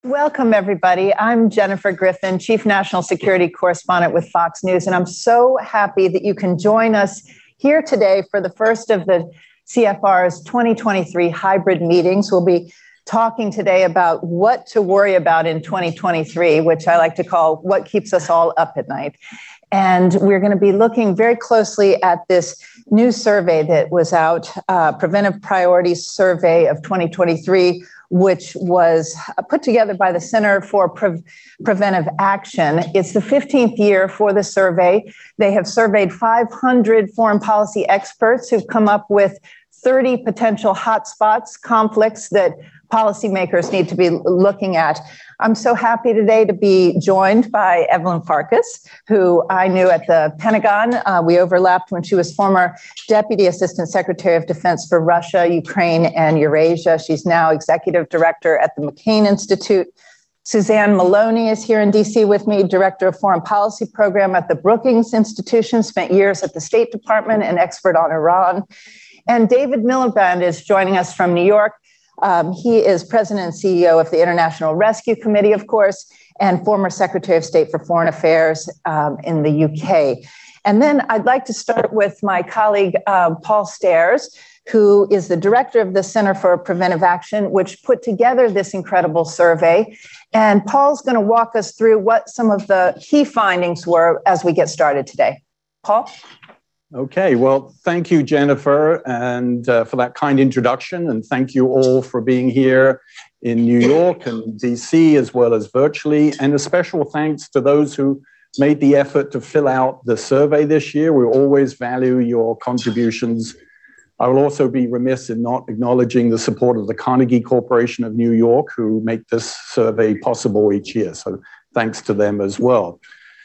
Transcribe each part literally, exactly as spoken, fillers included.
Welcome, everybody. I'm Jennifer Griffin, Chief National Security Correspondent with Fox News, and I'm so happy that you can join us here today for the first of the C F R's twenty twenty-three hybrid meetings. We'll be talking today about what to worry about in twenty twenty-three, which I like to call what keeps us all up at night. And we're going to be looking very closely at this new survey that was out, uh, Preventive Priorities Survey of twenty twenty-three, which was put together by the Center for Pre- Preventive Action. It's the fifteenth year for the survey. They have surveyed five hundred foreign policy experts who've come up with thirty potential hotspots, conflicts that policymakers need to be looking at. I'm so happy today to be joined by Evelyn Farkas, who I knew at the Pentagon. Uh, we overlapped when she was former Deputy Assistant Secretary of Defense for Russia, Ukraine, and Eurasia. She's now Executive Director at the McCain Institute. Suzanne Maloney is here in D C with me, Director of Foreign Policy Program at the Brookings Institution, spent years at the State Department, and expert on Iran. And David Miliband is joining us from New York. Um, he is President and C E O of the International Rescue Committee, of course, and former Secretary of State for Foreign Affairs um, in the U K. And then I'd like to start with my colleague, uh, Paul Stairs, who is the director of the Center for Preventive Action, which put together this incredible survey. And Paul's going to walk us through what some of the key findings were as we get started today. Paul? Okay, well, thank you, Jennifer, and uh, for that kind introduction, and thank you all for being here in New York and D C as well as virtually, and a special thanks to those who made the effort to fill out the survey this year. We always value your contributions. I will also be remiss in not acknowledging the support of the Carnegie Corporation of New York, who make this survey possible each year, so thanks to them as well.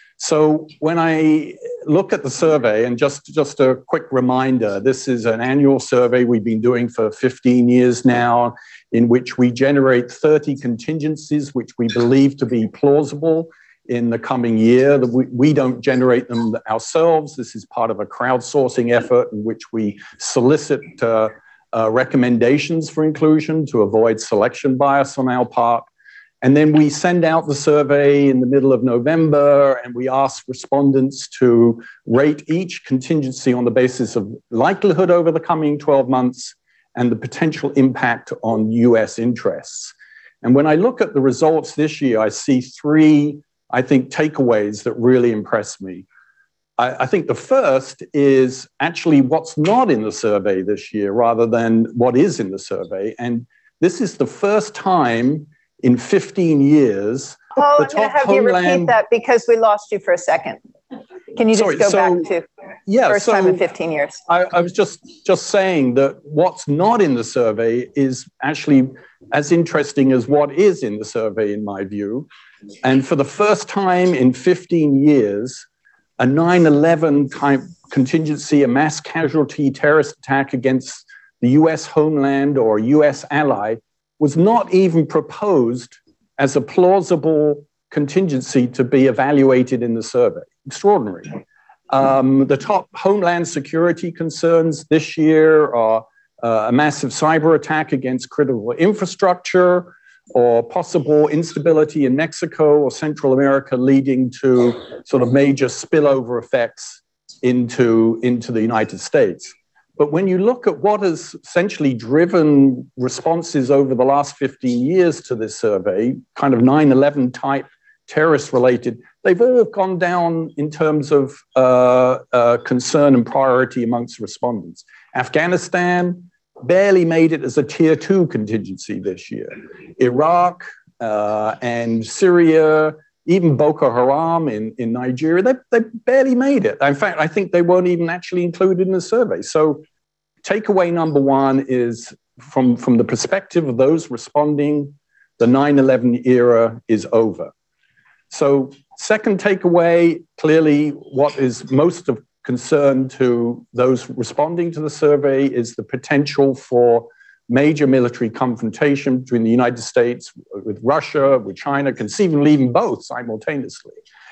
So when I look at the survey, and just, just a quick reminder, this is an annual survey we've been doing for fifteen years now, in which we generate thirty contingencies, which we believe to be plausible in the coming year. We, we don't generate them ourselves. This is part of a crowdsourcing effort in which we solicit uh, uh, recommendations for inclusion to avoid selection bias on our part. And then we send out the survey in the middle of November, and we ask respondents to rate each contingency on the basis of likelihood over the coming twelve months and the potential impact on U S interests. And when I look at the results this year, I see three, I think, takeaways that really impress me. I, I think the first is actually what's not in the survey this year rather than what is in the survey. And this is the first time in fifteen years, Paul, the I'm going to top have homeland... you repeat that because we lost you for a second. Can you just Sorry, go so, back to yeah, first so time in fifteen years? I, I was just, just saying that what's not in the survey is actually as interesting as what is in the survey, in my view. And for the first time in fifteen years, a nine eleven type contingency, a mass casualty terrorist attack against the U S homeland or U S ally, was not even proposed as a plausible contingency to be evaluated in the survey. Extraordinary. Um, the top homeland security concerns this year are uh, a massive cyber attack against critical infrastructure, or possible instability in Mexico or Central America leading to sort of major spillover effects into, into the United States. But when you look at what has essentially driven responses over the last fifteen years to this survey, kind of nine eleven type terrorist related, they've all gone down in terms of uh, uh, concern and priority amongst respondents. Afghanistan barely made it as a tier two contingency this year. Iraq uh, and Syria, even Boko Haram in, in Nigeria, they, they barely made it. In fact, I think they weren't even actually included in the survey. So takeaway number one is from, from the perspective of those responding, the nine eleven era is over. So second takeaway, clearly what is most of concern to those responding to the survey is the potential for major military confrontation between the United States with Russia, with China, conceivably even both simultaneously,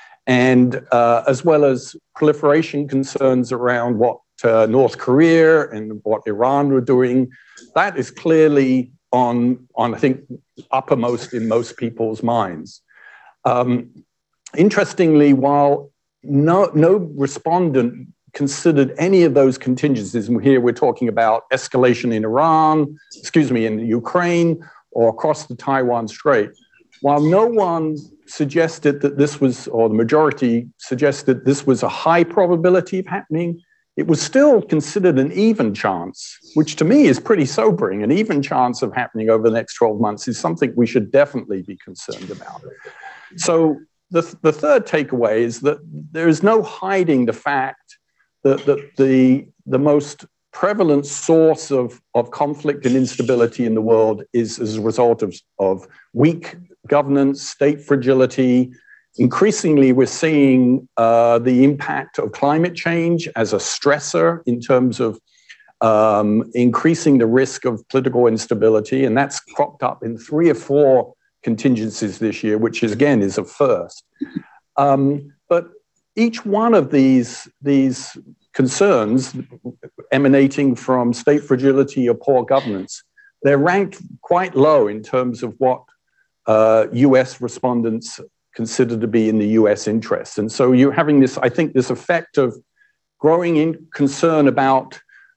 and uh, as well as proliferation concerns around what uh, North Korea and what Iran were doing. That is clearly on, on I think, uppermost in most people's minds. Um, interestingly, while no, no respondent considered any of those contingencies, and here we're talking about escalation in Iran, excuse me, in Ukraine, or across the Taiwan Strait, while no one suggested that this was, or the majority suggested this was a high probability of happening, it was still considered an even chance, which to me is pretty sobering. An even chance of happening over the next twelve months is something we should definitely be concerned about. So the, the third takeaway is that there is no hiding the fact that, that the, the most prevalent source of, of conflict and instability in the world is as a result of, of weak governance, state fragility. Increasingly, we're seeing uh, the impact of climate change as a stressor in terms of um, increasing the risk of political instability. And that's cropped up in three or four contingencies this year, which is, again, is a first. Um, but each one of these, these concerns emanating from state fragility or poor governance, they're ranked quite low in terms of what uh, U S respondents considered to be in the U S interest. And so you're having this, I think, this effect of growing in concern about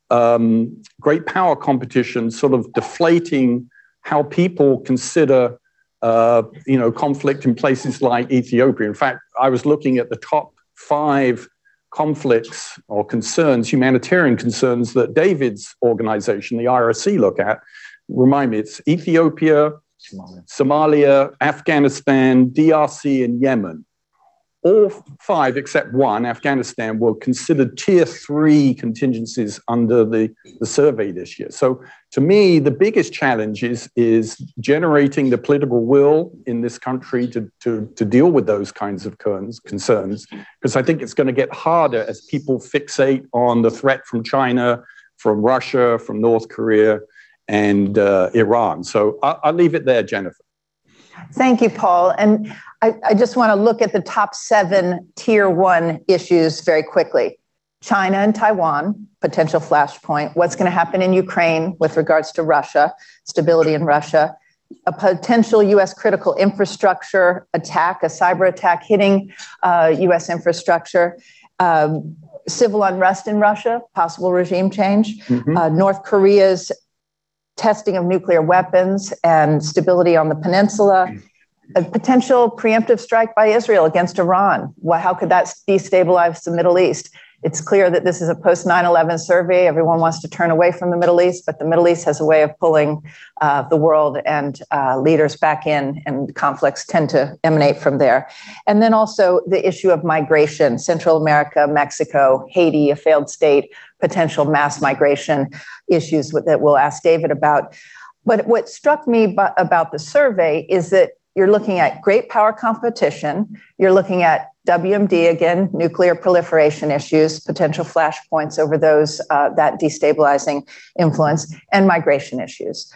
um, great power competition sort of deflating how people consider uh, you know, conflict in places like Ethiopia. In fact, I was looking at the top five conflicts or concerns, humanitarian concerns that David's organization, the I R C, look at. Remind me, it's Ethiopia, Somalia. Somalia, Afghanistan, D R C, and Yemen. All five, except one, Afghanistan, were considered tier three contingencies under the, the survey this year. So to me, the biggest challenge is, is generating the political will in this country to, to, to deal with those kinds of concerns, because I think it's going to get harder as people fixate on the threat from China, from Russia, from North Korea, and uh, Iran. So I'll, I'll leave it there, Jennifer. Thank you, Paul. And I, I just want to look at the top seven tier one issues very quickly. China and Taiwan, potential flashpoint. What's going to happen in Ukraine with regards to Russia, stability in Russia, a potential U S critical infrastructure attack, a cyber attack hitting uh, U S infrastructure, um, civil unrest in Russia, possible regime change, mm-hmm. uh, North Korea's testing of nuclear weapons and stability on the peninsula, a potential preemptive strike by Israel against Iran. Well, how could that destabilize the Middle East? It's clear that this is a post nine eleven survey. Everyone wants to turn away from the Middle East, but the Middle East has a way of pulling uh, the world and uh, leaders back in, and conflicts tend to emanate from there. And then also the issue of migration, Central America, Mexico, Haiti, a failed state, potential mass migration issues that we'll ask David about. But what struck me b- about the survey is that you're looking at great power competition, you're looking at W M D, again, nuclear proliferation issues, potential flashpoints over those, uh, that destabilizing influence, and migration issues.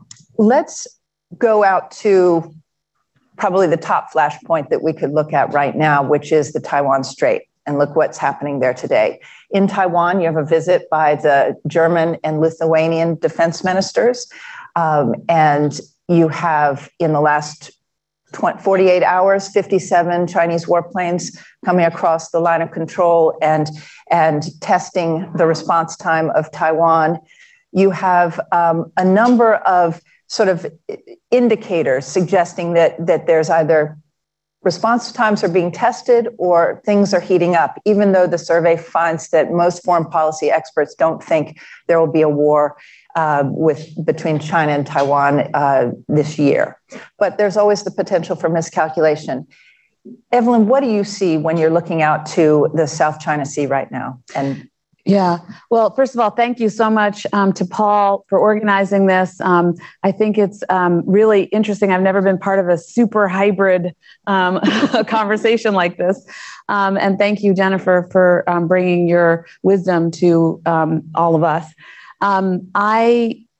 Let's go out to probably the top flashpoint that we could look at right now, which is the Taiwan Strait. And look what's happening there today. In Taiwan, you have a visit by the German and Lithuanian defense ministers. Um, and you have, in the last forty-eight hours, fifty-seven Chinese warplanes coming across the line of control and, and testing the response time of Taiwan. You have um, a number of sort of indicators suggesting that, that there's either response times are being tested or things are heating up, even though the survey finds that most foreign policy experts don't think there will be a war uh, with between China and Taiwan uh, this year. But there's always the potential for miscalculation. Evelyn, what do you see when you're looking out to the South China Sea right now? And Yeah. Well, first of all, thank you so much um, to Paul for organizing this. Um, I think it's um, really interesting. I've never been part of a super hybrid um, conversation like this. Um, and thank you, Jennifer, for um, bringing your wisdom to um, all of us. Um, I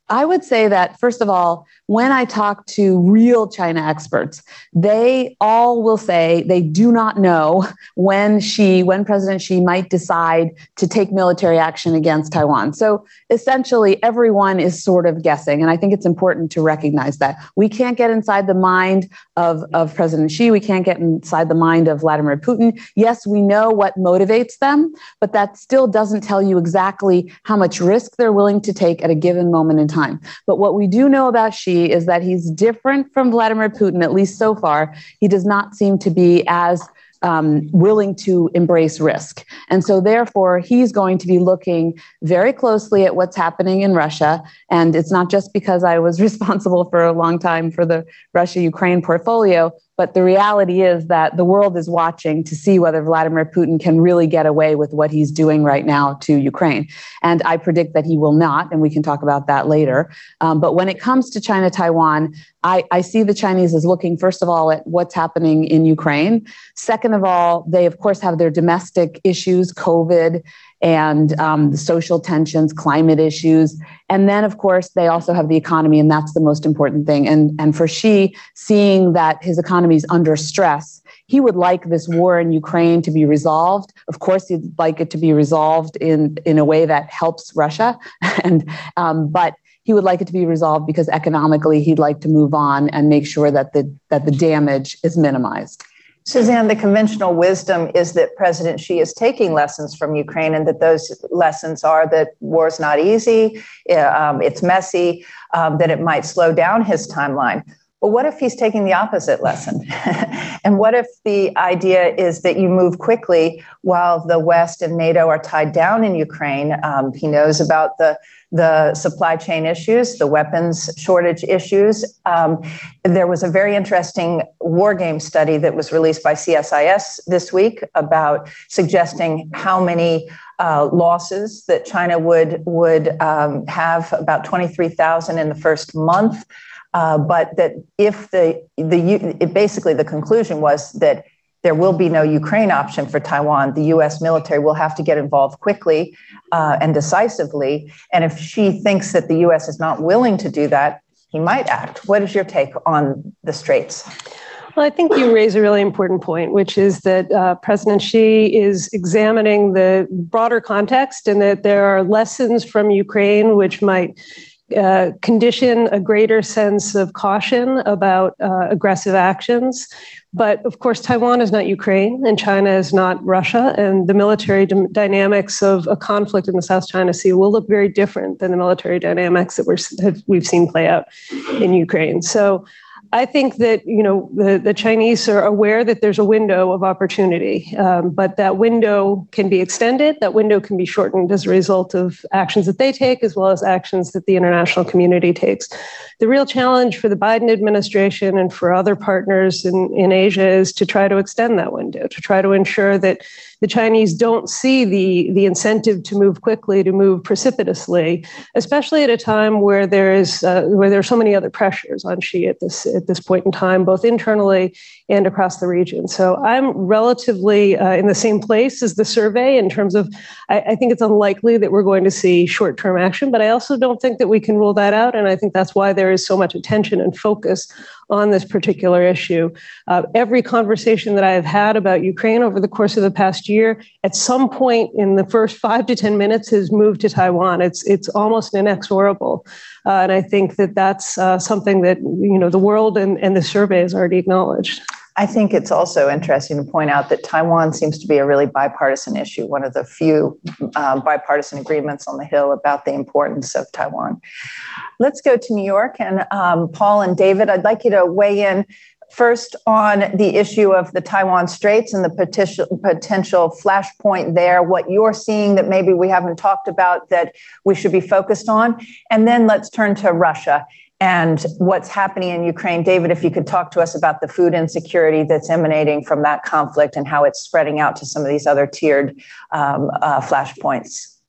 I would say that, first of all, when I talk to real China experts, they all will say they do not know when Xi, when President Xi might decide to take military action against Taiwan. So essentially, everyone is sort of guessing. And I think it's important to recognize that. We can't get inside the mind of, of President Xi. We can't get inside the mind of Vladimir Putin. Yes, we know what motivates them, but that still doesn't tell you exactly how much risk they're willing to take at a given moment in time. Time. But what we do know about Xi is that he's different from Vladimir Putin, at least so far. He does not seem to be as um, willing to embrace risk. And so therefore, he's going to be looking very closely at what's happening in Russia. And it's not just because I was responsible for a long time for the Russia-Ukraine portfolio, but the reality is that the world is watching to see whether Vladimir Putin can really get away with what he's doing right now to Ukraine. And I predict that he will not, and we can talk about that later. Um, but when it comes to China-Taiwan, I, I see the Chinese as looking, first of all, at what's happening in Ukraine. Second of all, they, of course, have their domestic issues, COVID, and um, the social tensions, climate issues. And then, of course, they also have the economy, and that's the most important thing. And, and for Xi, seeing that his economy is under stress, he would like this war in Ukraine to be resolved. Of course, he'd like it to be resolved in, in a way that helps Russia. and um, But he would like it to be resolved because economically he'd like to move on and make sure that the, that the damage is minimized. Suzanne, the conventional wisdom is that President Xi is taking lessons from Ukraine, and that those lessons are that war is not easy, um, it's messy, um, that it might slow down his timeline. But what if he's taking the opposite lesson? And what if the idea is that you move quickly while the West and NATO are tied down in Ukraine? Um, he knows about the the supply chain issues, the weapons shortage issues. Um, there was a very interesting war game study that was released by C S I S this week about suggesting how many uh, losses that China would would um, have, about twenty-three thousand in the first month. Uh, but that if the the it basically the conclusion was that there will be no Ukraine option for Taiwan. The U S military will have to get involved quickly uh, and decisively. And if Xi thinks that the U S is not willing to do that, he might act. What is your take on the Straits? Well, I think you raise a really important point, which is that uh, President Xi is examining the broader context, and that there are lessons from Ukraine which might Uh, condition a greater sense of caution about uh, aggressive actions. But of course, Taiwan is not Ukraine, and China is not Russia, and the military d- dynamics of a conflict in the South China Sea will look very different than the military dynamics that we're, have, we've seen play out in Ukraine. So I think that, you know, the, the Chinese are aware that there's a window of opportunity, um, but that window can be extended. That window can be shortened as a result of actions that they take, as well as actions that the international community takes. The real challenge for the Biden administration and for other partners in, in Asia is to try to extend that window, to try to ensure that the Chinese don't see the, the incentive to move quickly, to move precipitously, especially at a time where there is uh, where there are so many other pressures on Xi at this at this point in time, both internally and across the region. So I'm relatively uh, in the same place as the survey in terms of I, I think it's unlikely that we're going to see short-term action, but I also don't think that we can rule that out, and I think that's why there is so much attention and focus on this particular issue. Uh, every conversation that I have had about Ukraine over the course of the past year, at some point in the first five to ten minutes, has moved to Taiwan. It's it's almost inexorable, uh, and I think that that's uh, something that you know the world and, and the survey has already acknowledged. I think it's also interesting to point out that Taiwan seems to be a really bipartisan issue, one of the few uh, bipartisan agreements on the Hill about the importance of Taiwan. Let's go to New York, and um, Paul and David, I'd like you to weigh in first on the issue of the Taiwan Straits and the potential, potential flashpoint there, what you're seeing that maybe we haven't talked about that we should be focused on. And then let's turn to Russia and what's happening in Ukraine. David, if you could talk to us about the food insecurity that's emanating from that conflict and how it's spreading out to some of these other tiered um, uh, flashpoints.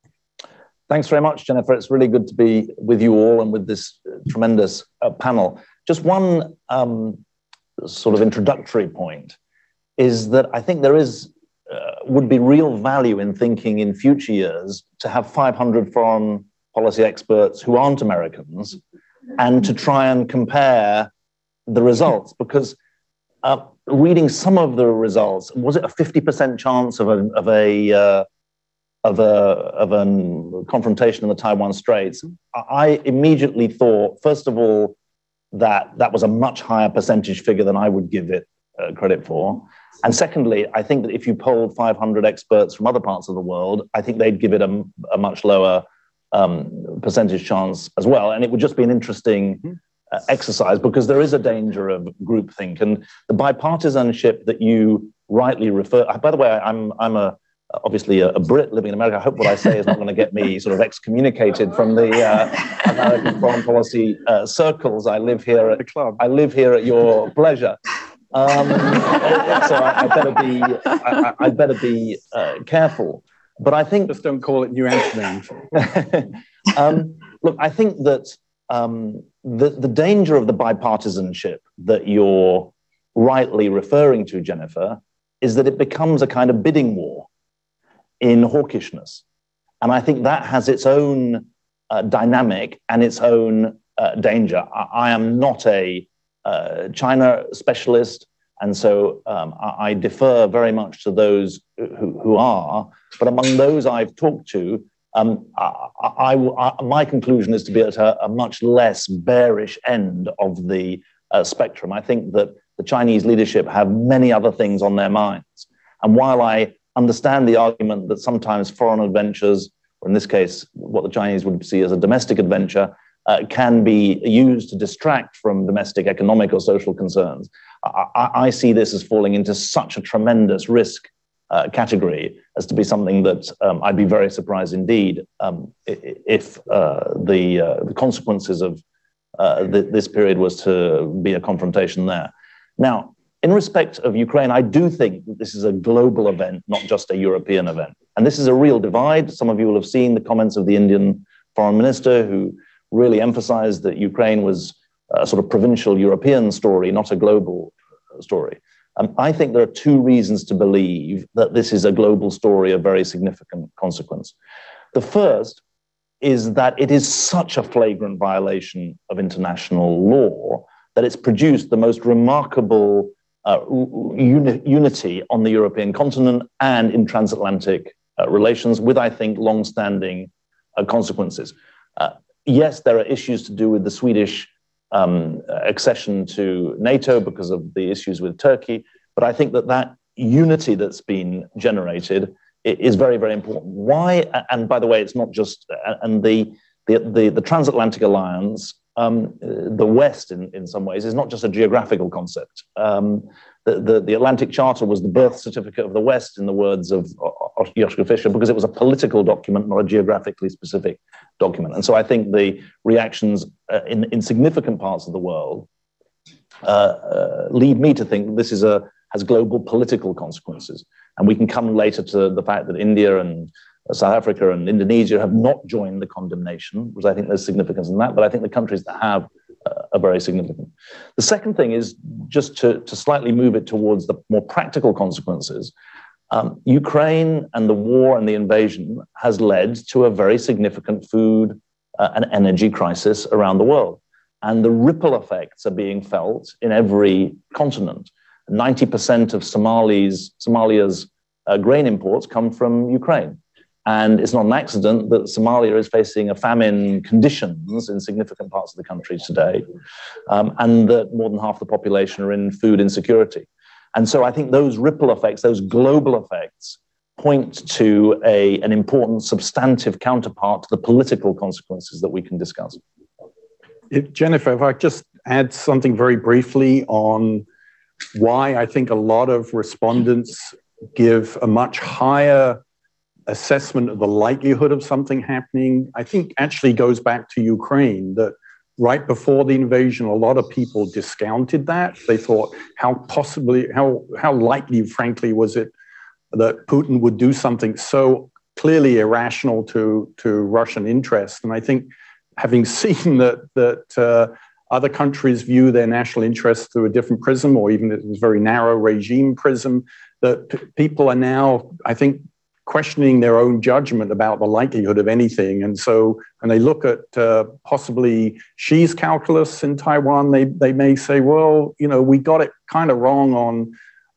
Thanks very much, Jennifer. It's really good to be with you all and with this tremendous uh, panel. Just one um, sort of introductory point is that I think there is uh, would be real value in thinking in future years to have five hundred foreign policy experts who aren't Americans and to try and compare the results, because uh, reading some of the results, was it a fifty percent chance of a of a uh, of a of a confrontation in the Taiwan Straits? I immediately thought, first of all, that that was a much higher percentage figure than I would give it uh, credit for. And secondly, I think that if you polled five hundred experts from other parts of the world, I think they'd give it a, a much lower um, percentage chance as well. And it would just be an interesting uh, exercise, because there is a danger of groupthink. And the bipartisanship that you rightly refer, by the way, I'm, I'm a, obviously a, a Brit living in America. I hope what I say is not going to get me sort of excommunicated from the uh, American foreign policy uh, circles. I live here at, I live here at your pleasure. Um, so I, I better be, I, I better be uh, careful. But I think just don't call it New Amsterdam. um, look, I think that um, the the danger of the bipartisanship that you're rightly referring to, Jennifer, is that it becomes a kind of bidding war in hawkishness, and I think that has its own uh, dynamic and its own uh, danger. I, I am not a Uh, China specialist, and so um, I, I defer very much to those who, who are. But among those I've talked to, um, I, I, I, my conclusion is to be at a, a much less bearish end of the uh, spectrum. I think that the Chinese leadership have many other things on their minds. And while I understand the argument that sometimes foreign adventures, or in this case, what the Chinese would see as a domestic adventure, Uh, can be used to distract from domestic economic or social concerns, I, I, I see this as falling into such a tremendous risk uh, category as to be something that um, I'd be very surprised indeed um, if uh, the, uh, the consequences of uh, th this period was to be a confrontation there. Now, in respect of Ukraine, I do think that this is a global event, not just a European event. And this is a real divide. Some of you will have seen the comments of the Indian foreign minister, who really emphasized that Ukraine was a sort of provincial European story, not a global story. Um, I think there are two reasons to believe that this is a global story of very significant consequence. The first is that it is such a flagrant violation of international law that it's produced the most remarkable uh, uni unity on the European continent and in transatlantic uh, relations, with, I think, long-standing uh, consequences. Uh, Yes, there are issues to do with the Swedish um, accession to NATO because of the issues with Turkey, but I think that that unity that's been generated is very, very important. Why? And by the way, it's not just, and the, the, the, the transatlantic alliance, um, the West in, in some ways, is not just a geographical concept. Um, the, the, the Atlantic Charter was the birth certificate of the West, in the words of Joschka Fischer, because it was a political document, not a geographically specific document. And so I think the reactions uh, in, in significant parts of the world uh, uh, lead me to think this is a, has global political consequences. And we can come later to the fact that India and South Africa and Indonesia have not joined the condemnation, because I think there's significance in that, but I think the countries that have uh, are very significant. The second thing is just to, to slightly move it towards the more practical consequences. Um, Ukraine and the war and the invasion has led to a very significant food uh, and energy crisis around the world. And the ripple effects are being felt in every continent. ninety percent of Somali's, Somalia's uh, grain imports come from Ukraine. And it's not an accident that Somalia is facing a famine conditions in significant parts of the country today, um, and that more than half the population are in food insecurity. And so I think those ripple effects, those global effects, point to a, an important substantive counterpart to the political consequences that we can discuss. If, Jennifer, if I just add something very briefly on why I think a lot of respondents give a much higher assessment of the likelihood of something happening, I think actually goes back to Ukraine, that right before the invasion, a lot of people discounted that. They thought, how possibly, how, how likely, frankly, was it that Putin would do something so clearly irrational to, to Russian interests? And I think having seen that, that uh, other countries view their national interests through a different prism, or even a very narrow regime prism, that people are now, I think, questioning their own judgment about the likelihood of anything. And so, and they look at uh, possibly Xi's calculus in Taiwan, they, they may say, well, you know, we got it kind of wrong on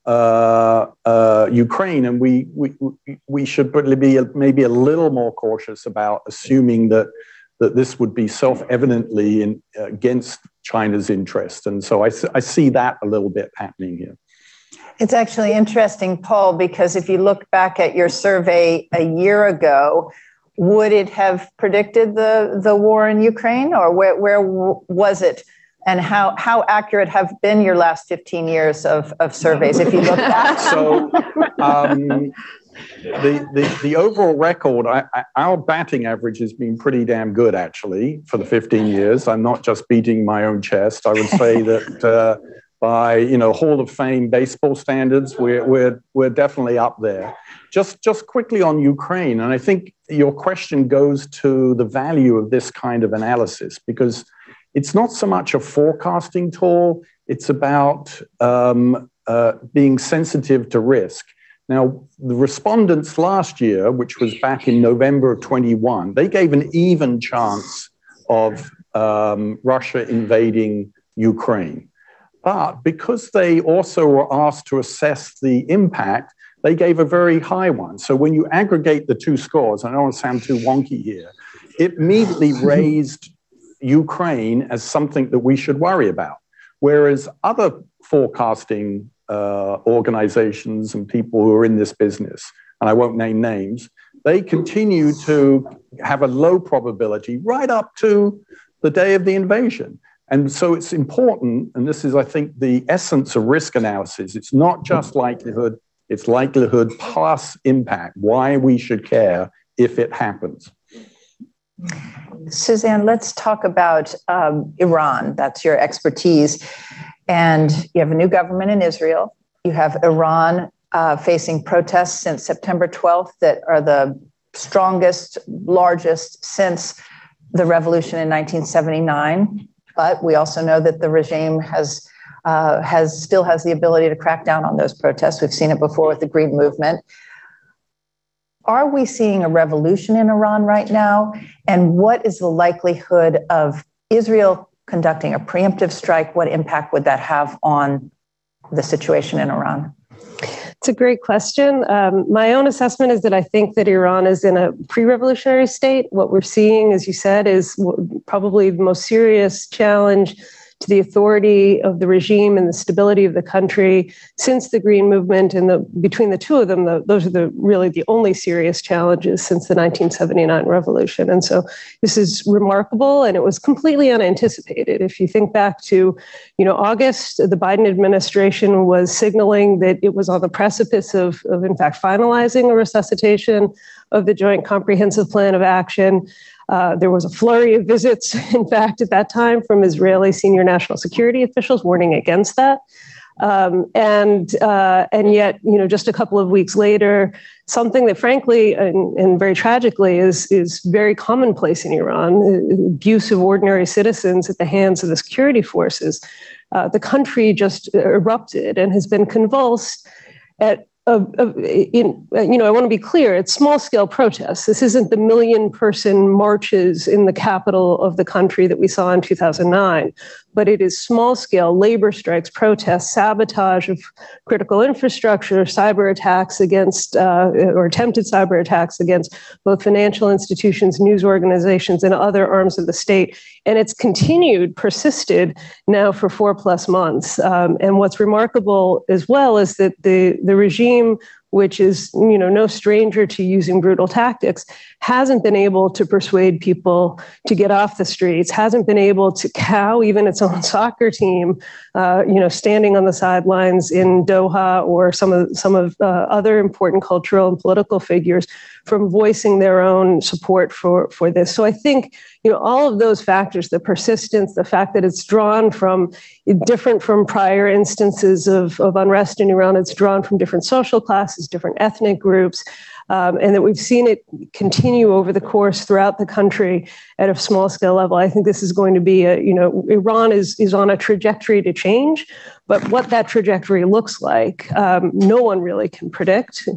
uh, uh, Ukraine, and we, we, we should be maybe a little more cautious about assuming that, that this would be self-evidently in, against China's interest. And so I, I see that a little bit happening here. It's actually interesting, Paul, because if you look back at your survey a year ago, would it have predicted the, the war in Ukraine, or where, where was it? And how, how accurate have been your last fifteen years of, of surveys, if you look back? So um, the, the, the overall record, I, I, our batting average has been pretty damn good, actually, for the fifteen years. I'm not just beating my own chest. I would say that uh, by, you know, Hall of Fame baseball standards, we're, we're, we're definitely up there. Just, just quickly on Ukraine, and I think your question goes to the value of this kind of analysis, because it's not so much a forecasting tool, it's about um, uh, being sensitive to risk. Now, the respondents last year, which was back in November of twenty-one, they gave an even chance of um, Russia invading Ukraine. But because they also were asked to assess the impact, they gave a very high one. So when you aggregate the two scores, I don't want to sound too wonky here, it immediately raised Ukraine as something that we should worry about. Whereas other forecasting uh, organizations and people who are in this business, and I won't name names, they continue to have a low probability right up to the day of the invasion. And so it's important, and this is, I think, the essence of risk analysis. It's not just likelihood, it's likelihood plus impact, why we should care if it happens. Suzanne, let's talk about um, Iran. That's your expertise. And you have a new government in Israel. You have Iran uh, facing protests since September twelfth that are the strongest, largest since the revolution in nineteen seventy-nine. But we also know that the regime has uh, has still has the ability to crack down on those protests. We've seen it before with the Green Movement. Are we seeing a revolution in Iran right now? And what is the likelihood of Israel conducting a preemptive strike? What impact would that have on the situation in Iran? It's a great question. Um, my own assessment is that I think that Iran is in a pre-revolutionary state. What we're seeing, as you said, is probably the most serious challenge to the authority of the regime and the stability of the country since the Green Movement. And the, between the two of them, the, those are the really the only serious challenges since the nineteen seventy-nine revolution. And so this is remarkable, and it was completely unanticipated. If you think back to, you know, August, the Biden administration was signaling that it was on the precipice of, of in fact, finalizing a resuscitation of the Joint Comprehensive Plan of Action. Uh, there was a flurry of visits, in fact, at that time from Israeli senior national security officials warning against that. Um, and uh, and yet, you know, just a couple of weeks later, something that frankly and, and very tragically is, is very commonplace in Iran, abuse of ordinary citizens at the hands of the security forces. Uh, the country just erupted and has been convulsed at Of, of, in, you know, I want to be clear, it's small-scale protests. This isn't the million-person marches in the capital of the country that we saw in two thousand nine, but it is small-scale labor strikes, protests, sabotage of critical infrastructure, cyber attacks against, uh, or attempted cyber attacks against both financial institutions, news organizations, and other arms of the state. And it's continued, persisted now for four plus months. Um, and what's remarkable as well is that the, the regime, which is, you know, no stranger to using brutal tactics, hasn't been able to persuade people to get off the streets, hasn't been able to cow even its own soccer team, uh, you know, standing on the sidelines in Doha, or some of some of uh, other important cultural and political figures from voicing their own support for, for this. So I think, you know, all of those factors, the persistence, the fact that it's drawn from, different from prior instances of, of unrest in Iran, it's drawn from different social classes, different ethnic groups, um, and that we've seen it continue over the course throughout the country at a small scale level. I think this is going to be, a, you know, Iran is, is on a trajectory to change, but what that trajectory looks like, um, no one really can predict.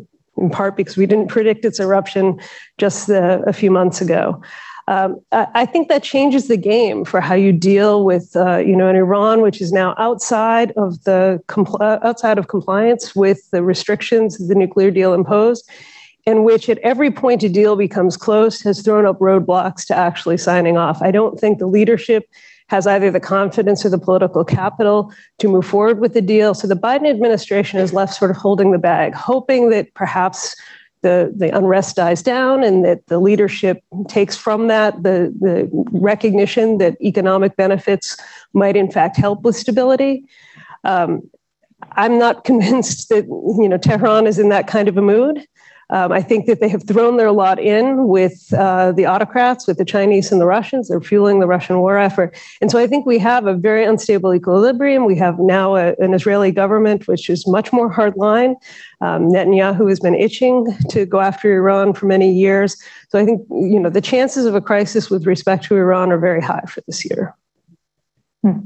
in part because we didn't predict its eruption just uh, a few months ago. Um, I think that changes the game for how you deal with, uh, you know, an Iran, which is now outside of the compl- outside of compliance with the restrictions the nuclear deal imposed, and which at every point a deal becomes close has thrown up roadblocks to actually signing off. I don't think the leadership has either the confidence or the political capital to move forward with the deal. So the Biden administration is left sort of holding the bag, hoping that perhaps The, the unrest dies down and that the leadership takes from that the, the recognition that economic benefits might in fact help with stability. Um, I'm not convinced that, you know, Tehran is in that kind of a mood. Um, I think that they have thrown their lot in with uh, the autocrats, with the Chinese and the Russians. They're fueling the Russian war effort. And so I think we have a very unstable equilibrium. We have now a, an Israeli government which is much more hardline. Um, Netanyahu has been itching to go after Iran for many years. So I think, you know, the chances of a crisis with respect to Iran are very high for this year. Hmm.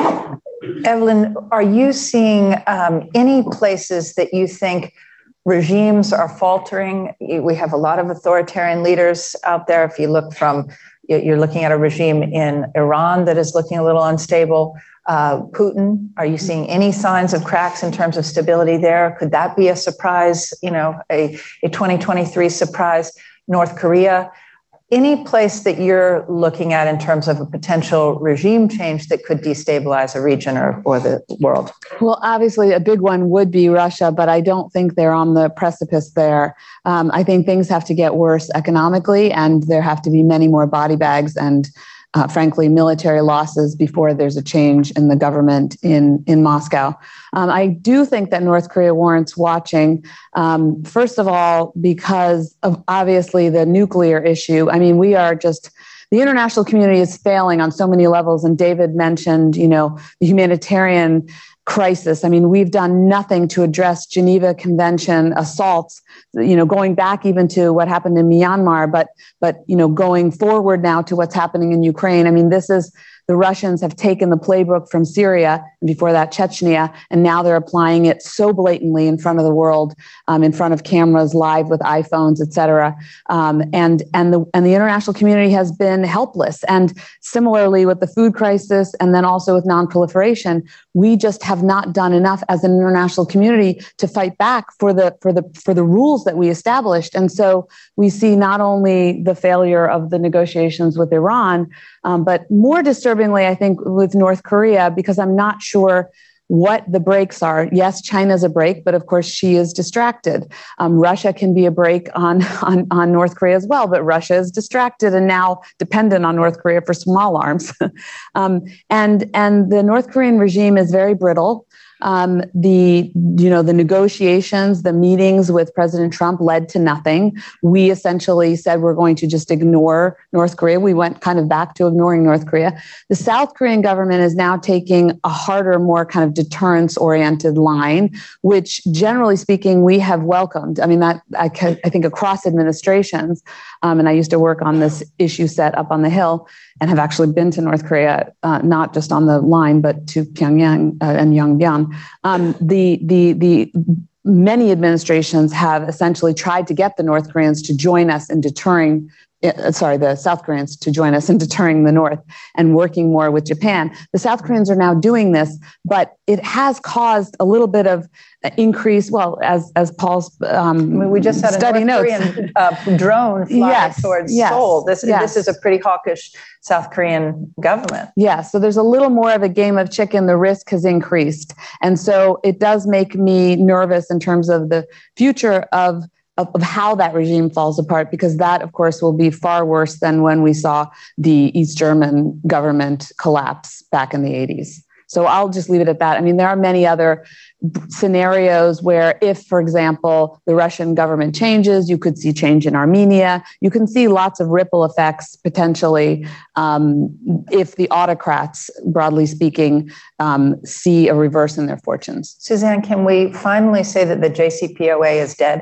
Evelyn, are you seeing um, any places that you think regimes are faltering? We have a lot of authoritarian leaders out there. If you look from, you're looking at a regime in Iran that is looking a little unstable. Uh, Putin, are you seeing any signs of cracks in terms of stability there? Could that be a surprise, you know, a, a twenty twenty-three surprise? North Korea, any place that you're looking at in terms of a potential regime change that could destabilize a region or, or the world? Well, obviously, a big one would be Russia, but I don't think they're on the precipice there. Um, I think things have to get worse economically, and there have to be many more body bags and, uh, frankly, military losses before there's a change in the government in, in Moscow. Um, I do think that North Korea warrants watching, um, first of all, because of obviously the nuclear issue. I mean, we are just, the international community is failing on so many levels. And David mentioned, you know, the humanitarian crisis. I mean, we've done nothing to address Geneva Convention assaults, you know, going back even to what happened in Myanmar, but, but, you know, going forward now to what's happening in Ukraine. I mean, this is, the Russians have taken the playbook from Syria, and before that, Chechnya, and now they're applying it so blatantly in front of the world, um, in front of cameras, live with iPhones, et cetera. Um, and, and, the, and the international community has been helpless. And similarly with the food crisis, and then also with non-proliferation, we just have not done enough as an international community to fight back for the, for the, for the rules that we established. And so we see not only the failure of the negotiations with Iran, um, but more disturbingly, I think, with North Korea, because I'm not sure what the breaks are. Yes, China's a break, but of course she is distracted. Um, Russia can be a break on, on, on North Korea as well, but Russia is distracted and now dependent on North Korea for small arms. um, and, and the North Korean regime is very brittle. Um, the, you know, the negotiations, the meetings with President Trump led to nothing. We essentially said we're going to just ignore North Korea. We went kind of back to ignoring North Korea. The South Korean government is now taking a harder, more kind of deterrence-oriented line, which generally speaking, we have welcomed. I mean, that I, can, I think across administrations, um, and I used to work on this issue set up on the Hill, and have actually been to North Korea, uh, not just on the line, but to Pyongyang uh, and Yongbyon. Um, the, the, the many administrations have essentially tried to get the North Koreans to join us in deterring, uh, sorry, the South Koreans to join us in deterring the North and working more with Japan. The South Koreans are now doing this, but it has caused a little bit of increase. Well, as as Paul's um, I mean, we just had a North notes. Korean uh, drone fly yes, towards yes, Seoul. This yes. this is a pretty hawkish South Korean government. Yeah, so there's a little more of a game of chicken. The risk has increased, and so it does make me nervous in terms of the future of. Of, of how that regime falls apart, because that, of course, will be far worse than when we saw the East German government collapse back in the eighties. So I'll just leave it at that. I mean, there are many other scenarios where if, for example, the Russian government changes, you could see change in Armenia. You can see lots of ripple effects potentially um, if the autocrats, broadly speaking, um, see a reverse in their fortunes. Suzanne, can we finally say that the J C P O A is dead?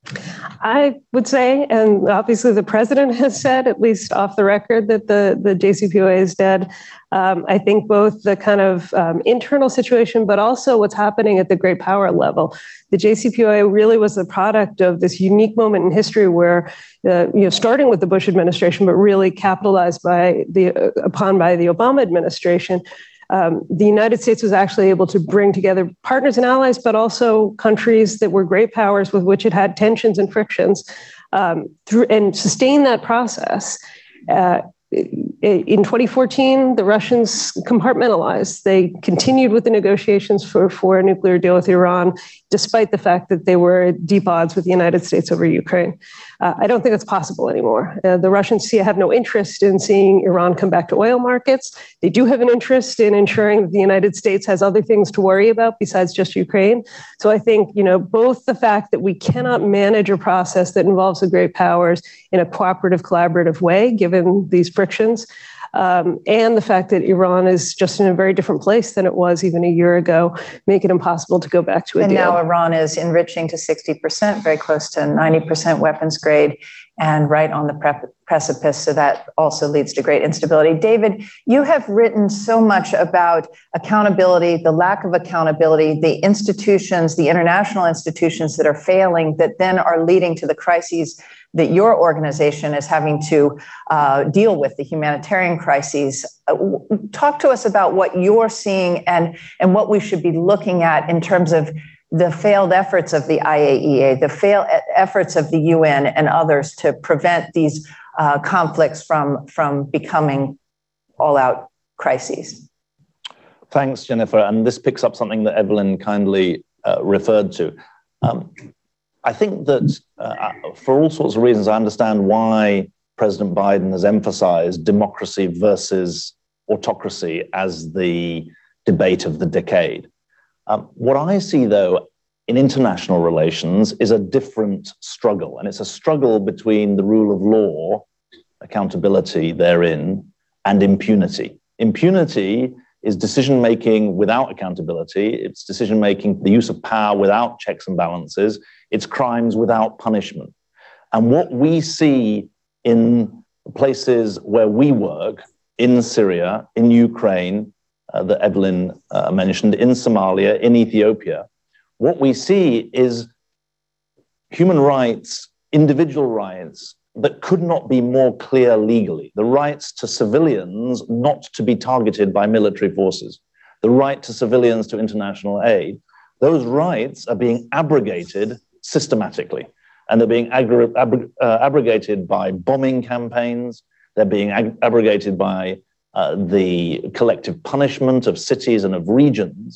I would say, and obviously the president has said, at least off the record, that the, the J C P O A is dead. Um, I think both the kind of um, internal situation, but also what's happening at the great power level. The J C P O A really was the product of this unique moment in history where, uh, you know, starting with the Bush administration, but really capitalized by the uh, upon by the Obama administration. Um, the United States was actually able to bring together partners and allies, but also countries that were great powers with which it had tensions and frictions, um, through and sustain that process. Uh, in twenty fourteen, the Russians compartmentalized. They continued with the negotiations for, for a nuclear deal with Iran, despite the fact that they were at deep odds with the United States over Ukraine. Uh, I don't think that's possible anymore. Uh, the Russians see, have no interest in seeing Iran come back to oil markets. They do have an interest in ensuring that the United States has other things to worry about besides just Ukraine. So I think, you know, both the fact that we cannot manage a process that involves the great powers in a cooperative, collaborative way, given these frictions, Um, and the fact that Iran is just in a very different place than it was even a year ago, make it impossible to go back to a and deal. And now Iran is enriching to sixty percent, very close to ninety percent weapons grade, and right on the pre- precipice. So that also leads to great instability. David, you have written so much about accountability, the lack of accountability, the institutions, the international institutions that are failing, that then are leading to the crises that your organization is having to uh, deal with, the humanitarian crises. Uh, talk to us about what you're seeing and, and what we should be looking at in terms of the failed efforts of the I A E A, the failed efforts of the U N and others to prevent these uh, conflicts from, from becoming all-out crises. Thanks, Jennifer. And this picks up something that Evelyn kindly uh, referred to. Um, I think that uh, for all sorts of reasons, I understand why President Biden has emphasized democracy versus autocracy as the debate of the decade. Um, what I see, though, in international relations is a different struggle, and it's a struggle between the rule of law, accountability therein, and impunity. Impunity is decision-making without accountability. It's decision-making, the use of power without checks and balances. It's crimes without punishment. And what we see in places where we work, in Syria, in Ukraine, uh, that Evelyn uh, mentioned, in Somalia, in Ethiopia, what we see is human rights, individual rights, that could not be more clear legally. The rights to civilians not to be targeted by military forces, the right to civilians to international aid, those rights are being abrogated systematically. And they're being aggr- ab- uh, abrogated by bombing campaigns. They're being ag- abrogated by uh, the collective punishment of cities and of regions.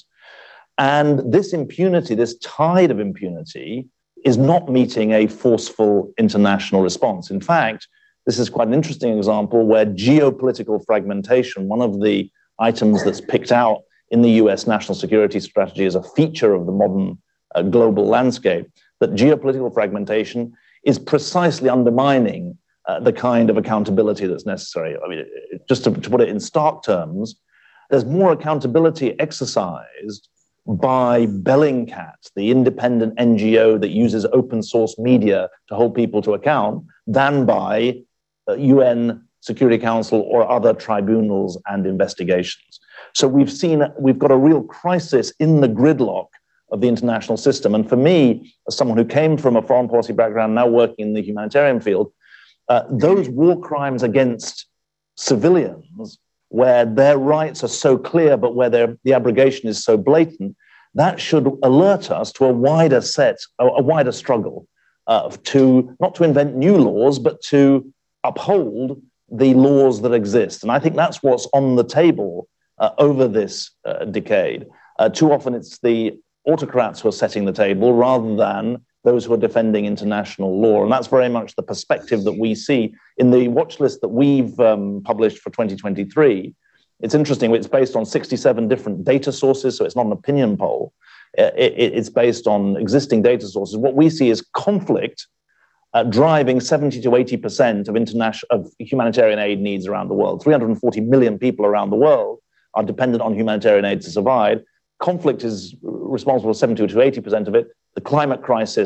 And this impunity, this tide of impunity, is not meeting a forceful international response. In fact, this is quite an interesting example where geopolitical fragmentation, one of the items that's picked out in the U S national security strategy as a feature of the modern uh, global landscape, that geopolitical fragmentation is precisely undermining uh, the kind of accountability that's necessary. I mean, just to, to put it in stark terms, there's more accountability exercised by Bellingcat, the independent N G O that uses open source media to hold people to account, than by uh, U N Security Council or other tribunals and investigations. So we've seen, we've got a real crisis in the gridlock of the international system. And for me, as someone who came from a foreign policy background, now working in the humanitarian field, uh, those war crimes against civilians, where their rights are so clear, but where the abrogation is so blatant, that should alert us to a wider set, a, a wider struggle uh, to not to invent new laws, but to uphold the laws that exist. And I think that's what's on the table uh, over this uh, decade. Uh, too often it's the autocrats who are setting the table rather than those who are defending international law. And that's very much the perspective that we see in the watch list that we've um, published for twenty twenty-three. It's interesting, it's based on sixty-seven different data sources, so it's not an opinion poll. It, it, it's based on existing data sources. What we see is conflict uh, driving seventy to eighty percent of international of humanitarian aid needs around the world. three hundred forty million people around the world are dependent on humanitarian aid to survive. Conflict is responsible for seventy to eighty percent of it. The climate crisis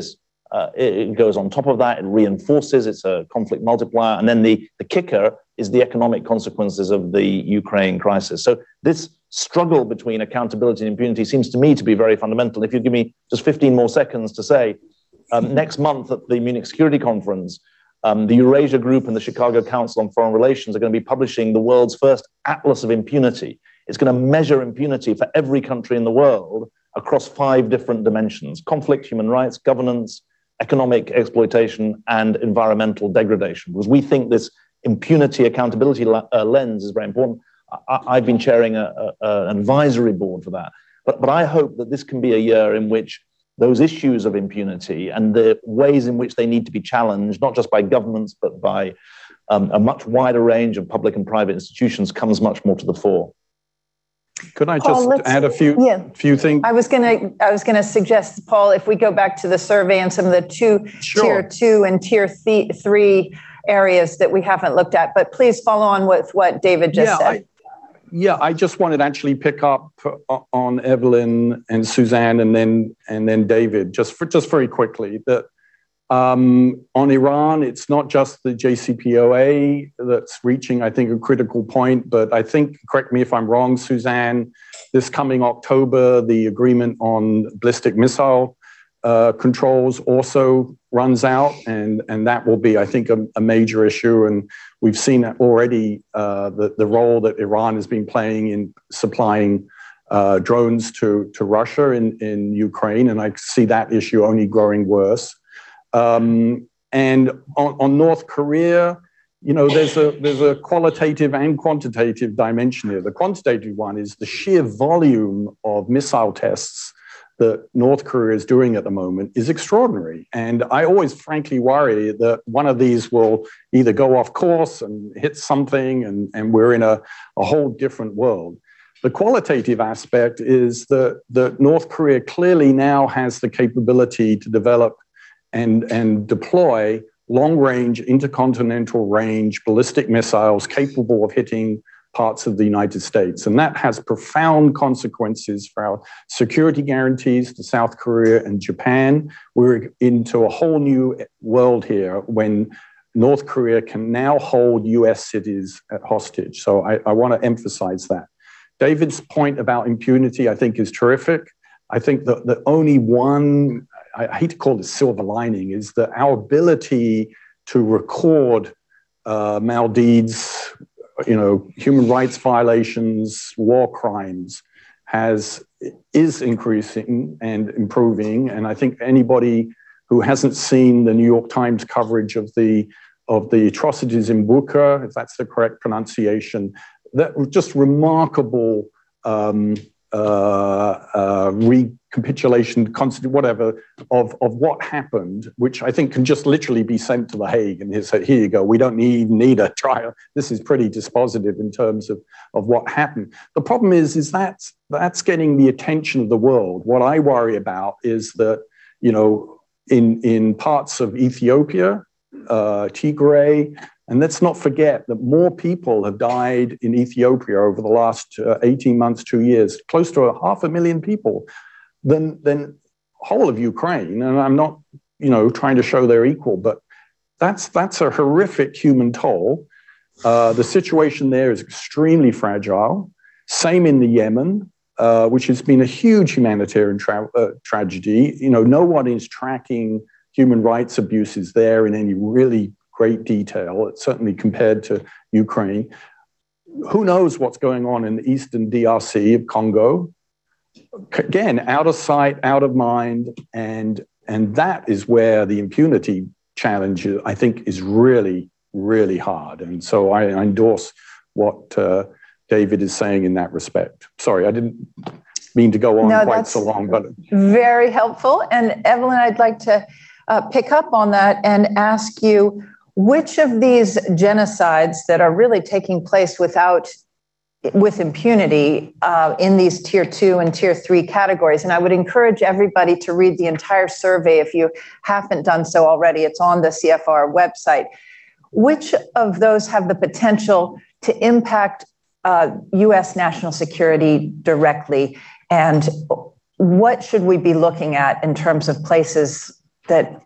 uh, it, it goes on top of that, it reinforces, it's a conflict multiplier. And then the, the kicker is the economic consequences of the Ukraine crisis. So this struggle between accountability and impunity seems to me to be very fundamental. If you give me just fifteen more seconds to say, um, next month at the Munich Security Conference, um, the Eurasia Group and the Chicago Council on Foreign Relations are going to be publishing the world's first Atlas of Impunity. It's going to measure impunity for every country in the world across five different dimensions: conflict, human rights, governance, economic exploitation, and environmental degradation. Because we think this impunity accountability uh, lens is very important. I, I've been chairing a, a, an advisory board for that. But, but I hope that this can be a year in which those issues of impunity and the ways in which they need to be challenged, not just by governments, but by um, a much wider range of public and private institutions, comes much more to the fore. Could I just Paul, add a few yeah. few things? I was going to I was going to suggest, Paul, if we go back to the survey and some of the two Sure. tier two and tier th- three areas that we haven't looked at, but please follow on with what David just yeah, said. I, yeah, I just wanted to actually pick up on Evelyn and Suzanne and then and then David just for just very quickly that. Um, on Iran, it's not just the J C P O A that's reaching, I think, a critical point, but I think, correct me if I'm wrong, Suzanne, this coming October, the agreement on ballistic missile uh, controls also runs out, and, and that will be, I think, a, a major issue. And we've seen already uh, the, the role that Iran has been playing in supplying uh, drones to, to Russia in, in Ukraine, and I see that issue only growing worse. Um, and on, on North Korea, you know, there's a there's a qualitative and quantitative dimension here. The quantitative one is the sheer volume of missile tests that North Korea is doing at the moment is extraordinary. And I always frankly worry that one of these will either go off course and hit something, and, and we're in a, a whole different world. The qualitative aspect is that, that North Korea clearly now has the capability to develop and, and deploy long-range, intercontinental range ballistic missiles capable of hitting parts of the United States. And that has profound consequences for our security guarantees to South Korea and Japan. We're into a whole new world here when North Korea can now hold U S cities at hostage. So I, I want to emphasize that. David's point about impunity, I think, is terrific. I think that the only one, I hate to call it silver lining, is that our ability to record uh, maldeeds, you know, human rights violations, war crimes, has is increasing and improving. And I think anybody who hasn't seen the New York Times coverage of the of the atrocities in Bucha, if that's the correct pronunciation, that was just remarkable. Um, Uh, uh, recapitulation, constant, whatever, of, of what happened, which I think can just literally be sent to The Hague and he said, here you go, we don't need, need a trial. This is pretty dispositive in terms of, of what happened. The problem is, is that's, that's getting the attention of the world. What I worry about is that, you know, in, in parts of Ethiopia, uh, Tigray, and let's not forget that more people have died in Ethiopia over the last uh, eighteen months, two years, close to a half a million people than, than whole of Ukraine. And I'm not, you know, trying to show they're equal, but that's, that's a horrific human toll. Uh, the situation there is extremely fragile. Same in the Yemen, uh, which has been a huge humanitarian tra- uh, tragedy. You know, no one is tracking human rights abuses there in any really great detail, certainly compared to Ukraine. Who knows what's going on in the eastern D R C of Congo? Again, out of sight, out of mind, and, and that is where the impunity challenge, I think, is really, really hard. And so I endorse what uh, David is saying in that respect. Sorry, I didn't mean to go on no, quite so long, but very helpful. And Evelyn, I'd like to uh, pick up on that and ask you, which of these genocides that are really taking place without, with impunity uh, in these tier two and tier three categories? And I would encourage everybody to read the entire survey if you haven't done so already. It's on the C F R website. Which of those have the potential to impact uh, U S national security directly? And what should we be looking at in terms of places that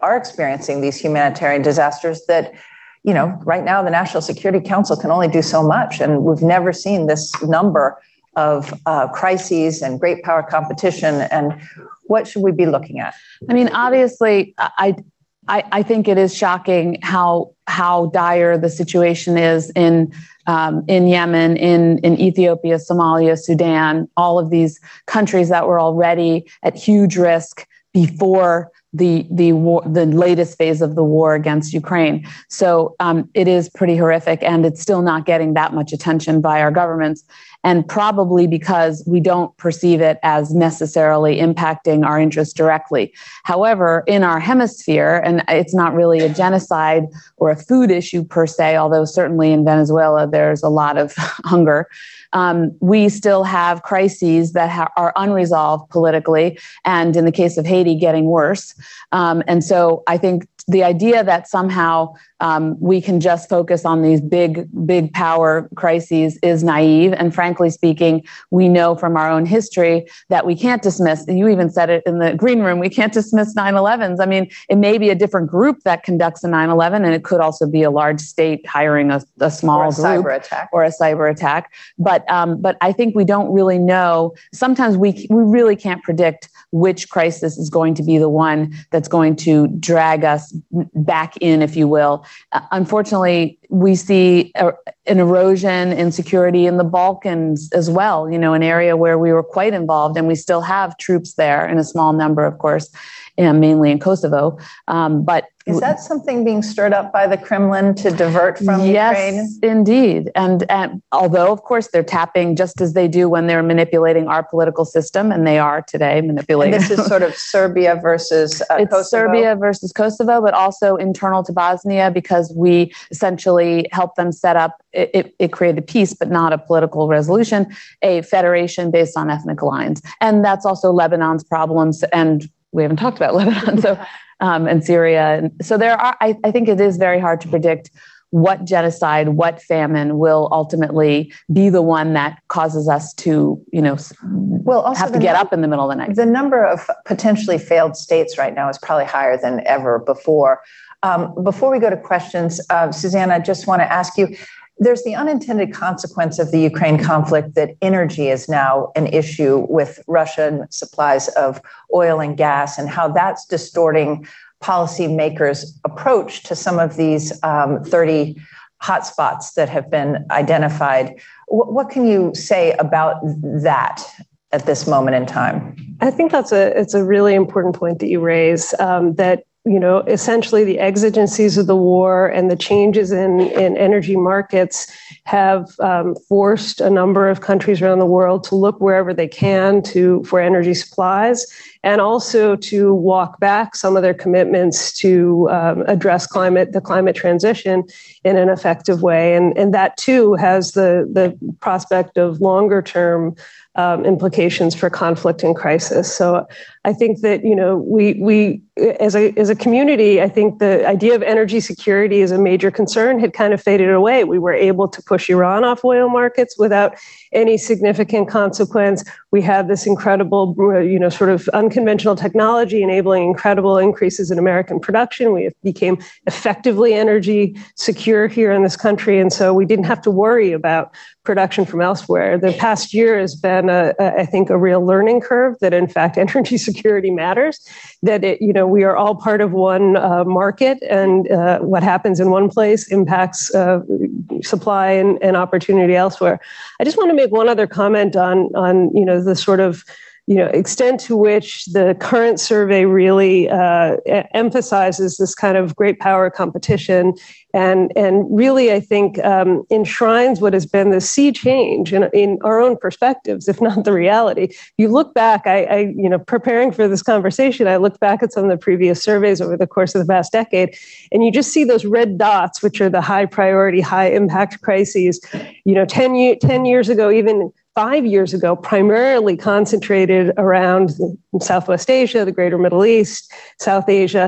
are experiencing these humanitarian disasters that, you know, right now the National Security Council can only do so much. And we've never seen this number of uh, crises and great power competition. And what should we be looking at? I mean, obviously, I, I, I think it is shocking how how dire the situation is in um, in Yemen, in, in Ethiopia, Somalia, Sudan, all of these countries that were already at huge risk before the the war, the latest phase of the war against Ukraine. So um, it is pretty horrific, and it's still not getting that much attention by our governments. And probably because we don't perceive it as necessarily impacting our interests directly. However, in our hemisphere, and it's not really a genocide or a food issue per se, although certainly in Venezuela there's a lot of hunger, um, we still have crises that ha- are unresolved politically, and in the case of Haiti, getting worse. Um, and so I think the idea that somehow um, we can just focus on these big, big power crises is naive. And frankly speaking, we know from our own history that we can't dismiss, you even said it in the green room, we can't dismiss nine elevens. I mean, it may be a different group that conducts a nine eleven, and it could also be a large state hiring a, a small or a group cyber attack. or a cyber attack. But um, but I think we don't really know. Sometimes we we really can't predict which crisis is going to be the one that's going to drag us back in, if you will. Uh, unfortunately, we see a, an erosion in security in the Balkans as well, you know, an area where we were quite involved, and we still have troops there in a small number, of course, and mainly in Kosovo. Um, but is that something being stirred up by the Kremlin to divert from yes, Ukraine? Yes, indeed. And, and although, of course, they're tapping just as they do when they're manipulating our political system, and they are today manipulating. And this is sort of Serbia versus uh, it's Kosovo? Serbia versus Kosovo, but also internal to Bosnia, because we essentially helped them set up, it, it, it created peace, but not a political resolution, a federation based on ethnic lines. And that's also Lebanon's problems, and we haven't talked about Lebanon, so um, and Syria. And so there are, I, I think it is very hard to predict what genocide, what famine will ultimately be the one that causes us to, you know, well, also have to get up in the middle of the night. The number of potentially failed states right now is probably higher than ever before. Um, before we go to questions, uh, Suzanne, I just want to ask you, there's the unintended consequence of the Ukraine conflict that energy is now an issue with Russian supplies of oil and gas, and how that's distorting policymakers' approach to some of these um, thirty hotspots that have been identified. W- what can you say about that at this moment in time? I think that's a it's a really important point that you raise, um, that you know, essentially the exigencies of the war and the changes in, in energy markets have um, forced a number of countries around the world to look wherever they can to for energy supplies, and also to walk back some of their commitments to um, address climate, the climate transition in an effective way. And, and that too has the, the prospect of longer term Um, implications for conflict and crisis. So I think that, you know, we we as a as a community, I think the idea of energy security as a major concern had kind of faded away. We were able to push Iran off oil markets without any significant consequence. We had this incredible, you know, sort of unconventional technology enabling incredible increases in American production. We became effectively energy secure here in this country. And so we didn't have to worry about production from elsewhere. The past year has been, a, a, I think, a real learning curve that, in fact, energy security matters, that, it, you know, we are all part of one uh, market, and uh, what happens in one place impacts uh, supply and, and opportunity elsewhere. I just want to make one other comment on, on, you know, the sort of, you know, extent to which the current survey really uh, emphasizes this kind of great power competition, and and really, I think, um, enshrines what has been the sea change in, in our own perspectives, if not the reality. You look back, I, I, you know, preparing for this conversation, I looked back at some of the previous surveys over the course of the past decade, and you just see those red dots, which are the high priority, high impact crises. You know, ten, year, ten years ago, even five years ago, primarily concentrated around Southwest Asia, the greater Middle East, South Asia.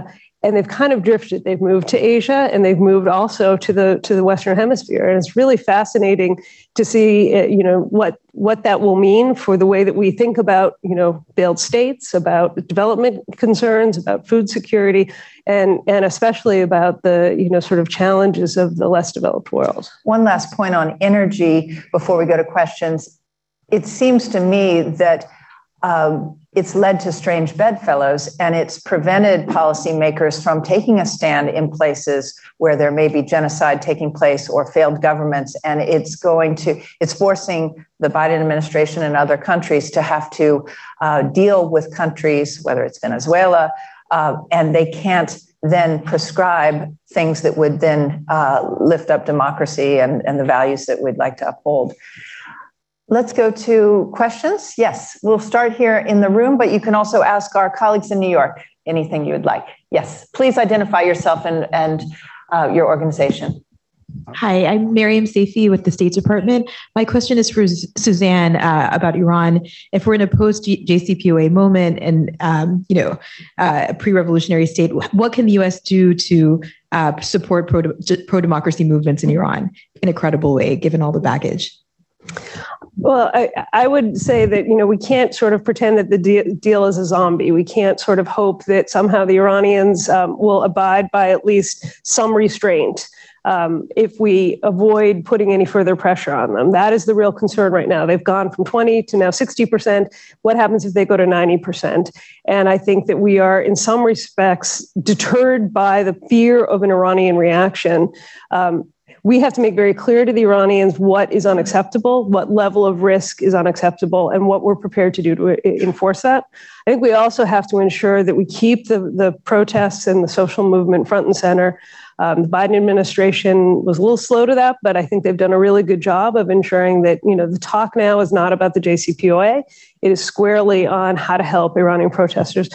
and they've kind of drifted. They've moved to Asia, and they've moved also to the to the Western Hemisphere. And it's really fascinating to see, uh, you know, what what that will mean for the way that we think about, you know, failed states, about development concerns, about food security, and and especially about the, you know, sort of challenges of the less developed world. One last point on energy before we go to questions. It seems to me that um, it's led to strange bedfellows, and it's prevented policymakers from taking a stand in places where there may be genocide taking place or failed governments. And it's going to, it's forcing the Biden administration and other countries to have to uh, deal with countries, whether it's Venezuela, uh, and they can't then prescribe things that would then uh, lift up democracy and, and the values that we'd like to uphold. Let's go to questions. Yes, we'll start here in the room, but you can also ask our colleagues in New York anything you would like. Yes, please identify yourself and, and uh, your organization. Hi, I'm Miriam Safi with the State Department. My question is for Suzanne uh, about Iran. If we're in a post-J C P O A moment and, um, you know, uh, a pre-revolutionary state, what can the U S do to uh, support pro- pro-democracy movements in Iran in a credible way, given all the baggage? Well, I, I would say that, you know, we can't sort of pretend that the de- deal is a zombie. We can't sort of hope that somehow the Iranians um, will abide by at least some restraint um, if we avoid putting any further pressure on them. That is the real concern right now. They've gone from twenty to now sixty percent. What happens if they go to ninety percent? And I think that we are, in some respects, deterred by the fear of an Iranian reaction. Um, We have to make very clear to the Iranians what is unacceptable, what level of risk is unacceptable, and what we're prepared to do to enforce that. I think we also have to ensure that we keep the, the protests and the social movement front and center. Um, the Biden administration was a little slow to that, but I think they've done a really good job of ensuring that, you know, the talk now is not about the J C P O A. It is squarely on how to help Iranian protesters.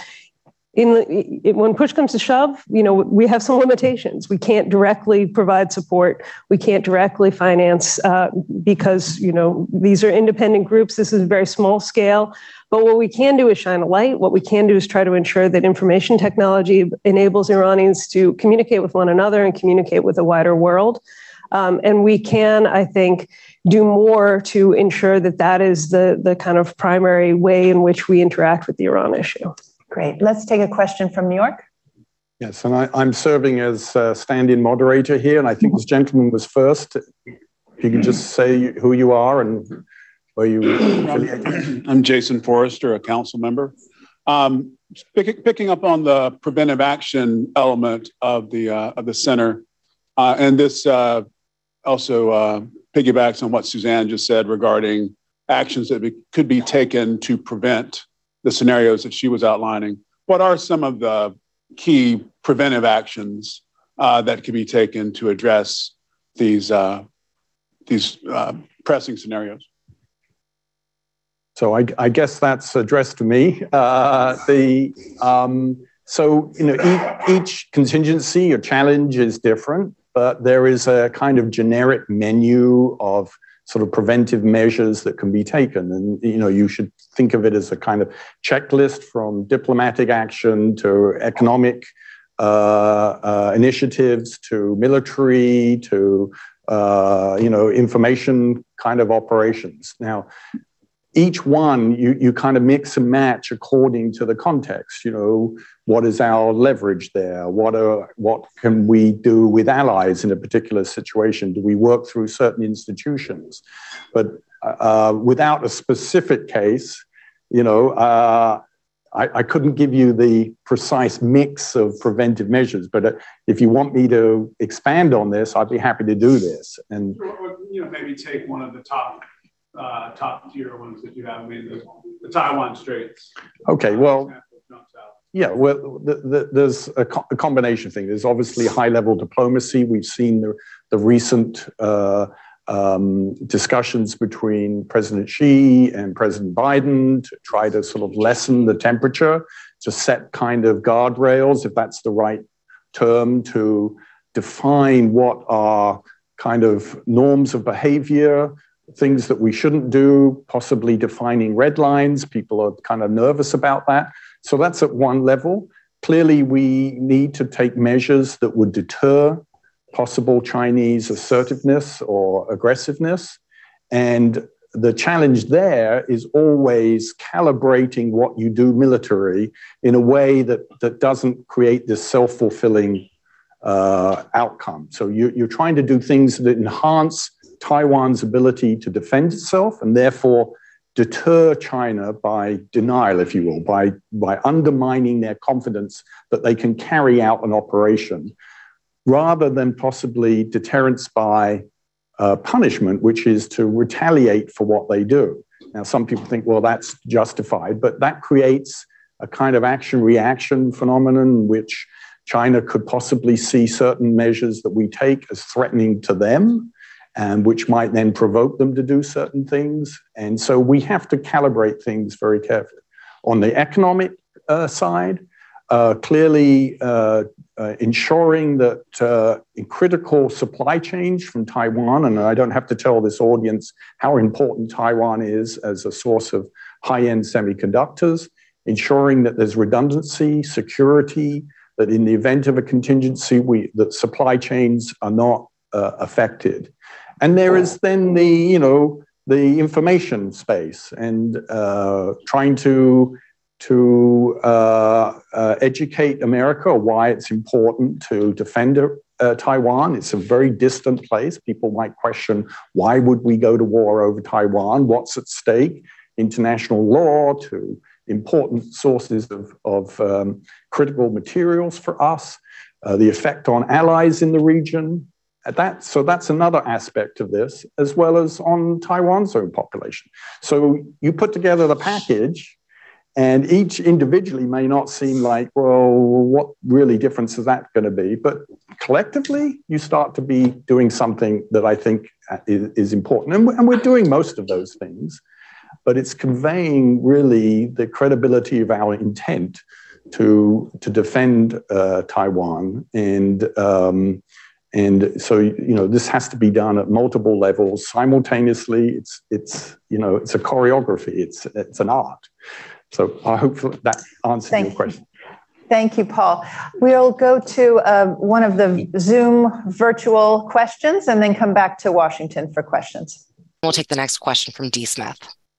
In the, it, when push comes to shove, you know, we have some limitations. We can't directly provide support. We can't directly finance uh, because, you know, these are independent groups. This is very small scale. But what we can do is shine a light. What we can do is try to ensure that information technology enables Iranians to communicate with one another and communicate with a wider world. Um, and we can, I think, do more to ensure that that is the, the kind of primary way in which we interact with the Iran issue. Great. Let's take a question from New York. Yes, and I, I'm serving as a stand-in moderator here, and I think this gentleman was first. If you can just say who you are and where you affiliate. I'm Jason Forrester, a council member. Um, pick, picking up on the preventive action element of the uh, of the center, uh, and this uh, also uh, piggybacks on what Suzanne just said regarding actions that be, could be taken to prevent the scenarios that she was outlining. What are some of the key preventive actions uh, that can be taken to address these uh, these uh, pressing scenarios? So I, I guess that's addressed to me. Uh, the um, so you know each, each contingency or challenge is different, but there is a kind of generic menu of sort of preventive measures that can be taken. And, you know, you should think of it as a kind of checklist from diplomatic action to economic uh, uh, initiatives to military to, uh, you know, information kind of operations. Now, each one you, you kind of mix and match according to the context. You know, what is our leverage there? What are what can we do with allies in a particular situation? Do we work through certain institutions? But uh, without a specific case, you know, uh, I, I couldn't give you the precise mix of preventive measures. But if you want me to expand on this, I'd be happy to do this. And or, you know, maybe take one of the top. Uh, top tier ones that you have, I mean, the, the Taiwan Straits. Okay, well, yeah, well, the, the, there's a, co- a combination of things. There's obviously high-level diplomacy. We've seen the, the recent uh, um, discussions between President Xi and President Biden to try to sort of lessen the temperature, to set kind of guardrails, if that's the right term, to define what are kind of norms of behavior, things that we shouldn't do, possibly defining red lines. People are kind of nervous about that. So that's at one level. clearly, we need to take measures that would deter possible Chinese assertiveness or aggressiveness. And the challenge there is always calibrating what you do military in a way that, that doesn't create this self-fulfilling uh, outcome. So you, you're trying to do things that enhance Taiwan's ability to defend itself and therefore deter China by denial, if you will, by, by undermining their confidence that they can carry out an operation, rather than possibly deterrence by uh, punishment, which is to retaliate for what they do. Now, some people think, well, that's justified, but that creates a kind of action-reaction phenomenon in which China could possibly see certain measures that we take as threatening to them, and which might then provoke them to do certain things. And so we have to calibrate things very carefully. On the economic uh, side, uh, clearly uh, uh, ensuring that uh, in critical supply chains from Taiwan, and I don't have to tell this audience how important Taiwan is as a source of high-end semiconductors, ensuring that there's redundancy, security, that in the event of a contingency, we, that supply chains are not uh, affected. And there is then the, you know, the information space and uh, trying to, to uh, uh, educate America why it's important to defend uh, Taiwan. It's a very distant place. People might question, why would we go to war over Taiwan? What's at stake? International law, to important sources of, of um, critical materials for us, uh, the effect on allies in the region. That, so that's another aspect of this, as well as on Taiwan's own population. So you put together the package, and each individually may not seem like, well, what really difference is that going to be? But collectively, you start to be doing something that I think is, is important. And, and we're doing most of those things, but it's conveying really the credibility of our intent to, to defend uh, Taiwan. And um, And so, you know, this has to be done at multiple levels simultaneously. It's, it's, you know, it's a choreography. It's, it's an art. So I hope that answers Thank your question. You. Thank you, Paul. We'll go to uh, one of the Zoom virtual questions and then come back to Washington for questions. We'll take the next question from D. Smith.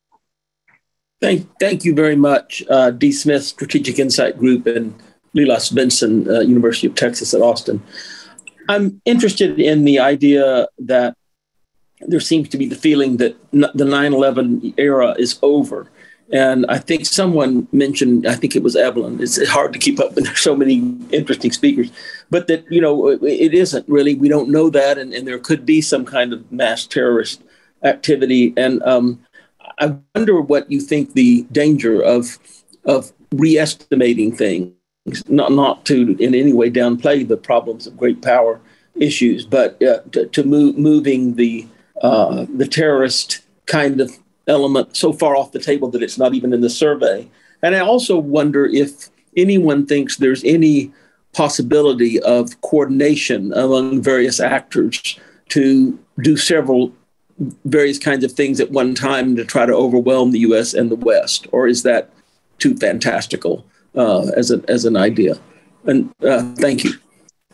Thank, thank you very much, uh, D. Smith, Strategic Insight Group, and Lilas Benson, uh, University of Texas at Austin. I'm interested in the idea that there seems to be the feeling that the nine eleven era is over. And I think someone mentioned, I think it was Evelyn, it's hard to keep up with so many interesting speakers, but that, you know, it isn't really, we don't know that. And, and there could be some kind of mass terrorist activity. And um, I wonder what you think the danger of, of re-estimating things. Not, not to in any way downplay the problems of great power issues, but uh, to, to move, moving the uh, the terrorist kind of element so far off the table that it's not even in the survey. And I also wonder if anyone thinks there's any possibility of coordination among various actors to do several various kinds of things at one time to try to overwhelm the U S and the West, or is that too fantastical? Uh, as, a, as an idea. And uh, thank you.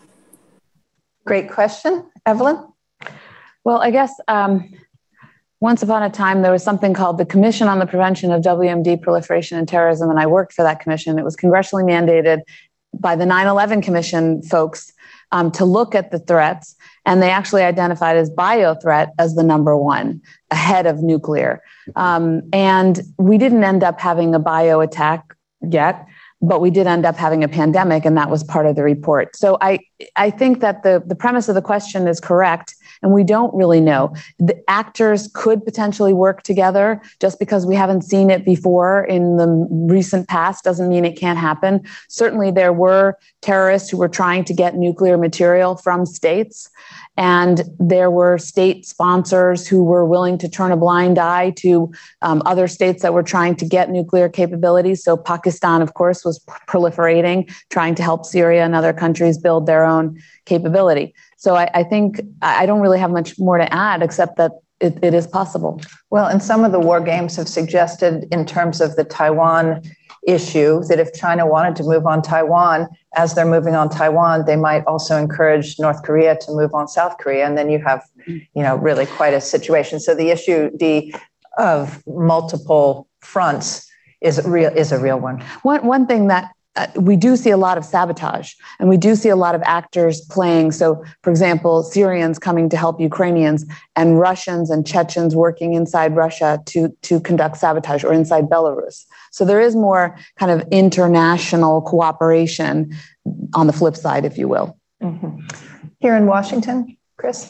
Great question. Evelyn? Well, I guess um, once upon a time, there was something called the Commission on the Prevention of W M D Proliferation and Terrorism, and I worked for that commission. It was congressionally mandated by the nine eleven Commission folks um, to look at the threats, and they actually identified as bio threat as the number one, ahead of nuclear. Um, and we didn't end up having a bio attack yet, but we did end up having a pandemic, and that was part of the report. So I, I think that the, the premise of the question is correct, and we don't really know. The actors could potentially work together. Just because we haven't seen it before in the recent past doesn't mean it can't happen. Certainly there were terrorists who were trying to get nuclear material from states, and there were state sponsors who were willing to turn a blind eye to um, other states that were trying to get nuclear capabilities. So Pakistan, of course, was proliferating, trying to help Syria and other countries build their own capability. So I, I think I don't really have much more to add, except that it, it is possible. Well, and some of the war games have suggested in terms of the Taiwan issue that if China wanted to move on Taiwan, as they're moving on Taiwan, they might also encourage North Korea to move on South Korea. And then you have, you know, really quite a situation. So the issue, Dee, of multiple fronts is real, is a real one. One, one thing that Uh, we do see a lot of sabotage, and we do see a lot of actors playing. So, for example, Syrians coming to help Ukrainians, and Russians and Chechens working inside Russia to, to conduct sabotage, or inside Belarus. So there is more kind of international cooperation on the flip side, if you will. Mm-hmm. Here in Washington, Chris?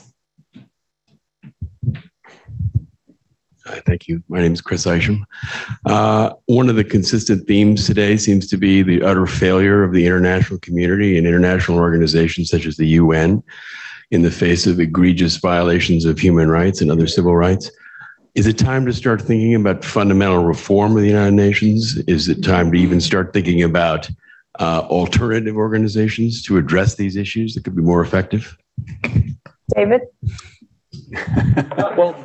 Uh, thank you. My name is Chris Isham. Uh, one of the consistent themes today seems to be the utter failure of the international community and international organizations such as the U N in the face of egregious violations of human rights and other civil rights. Is it time to start thinking about fundamental reform of the United Nations? Is it time to even start thinking about uh, alternative organizations to address these issues that could be more effective? David? Well,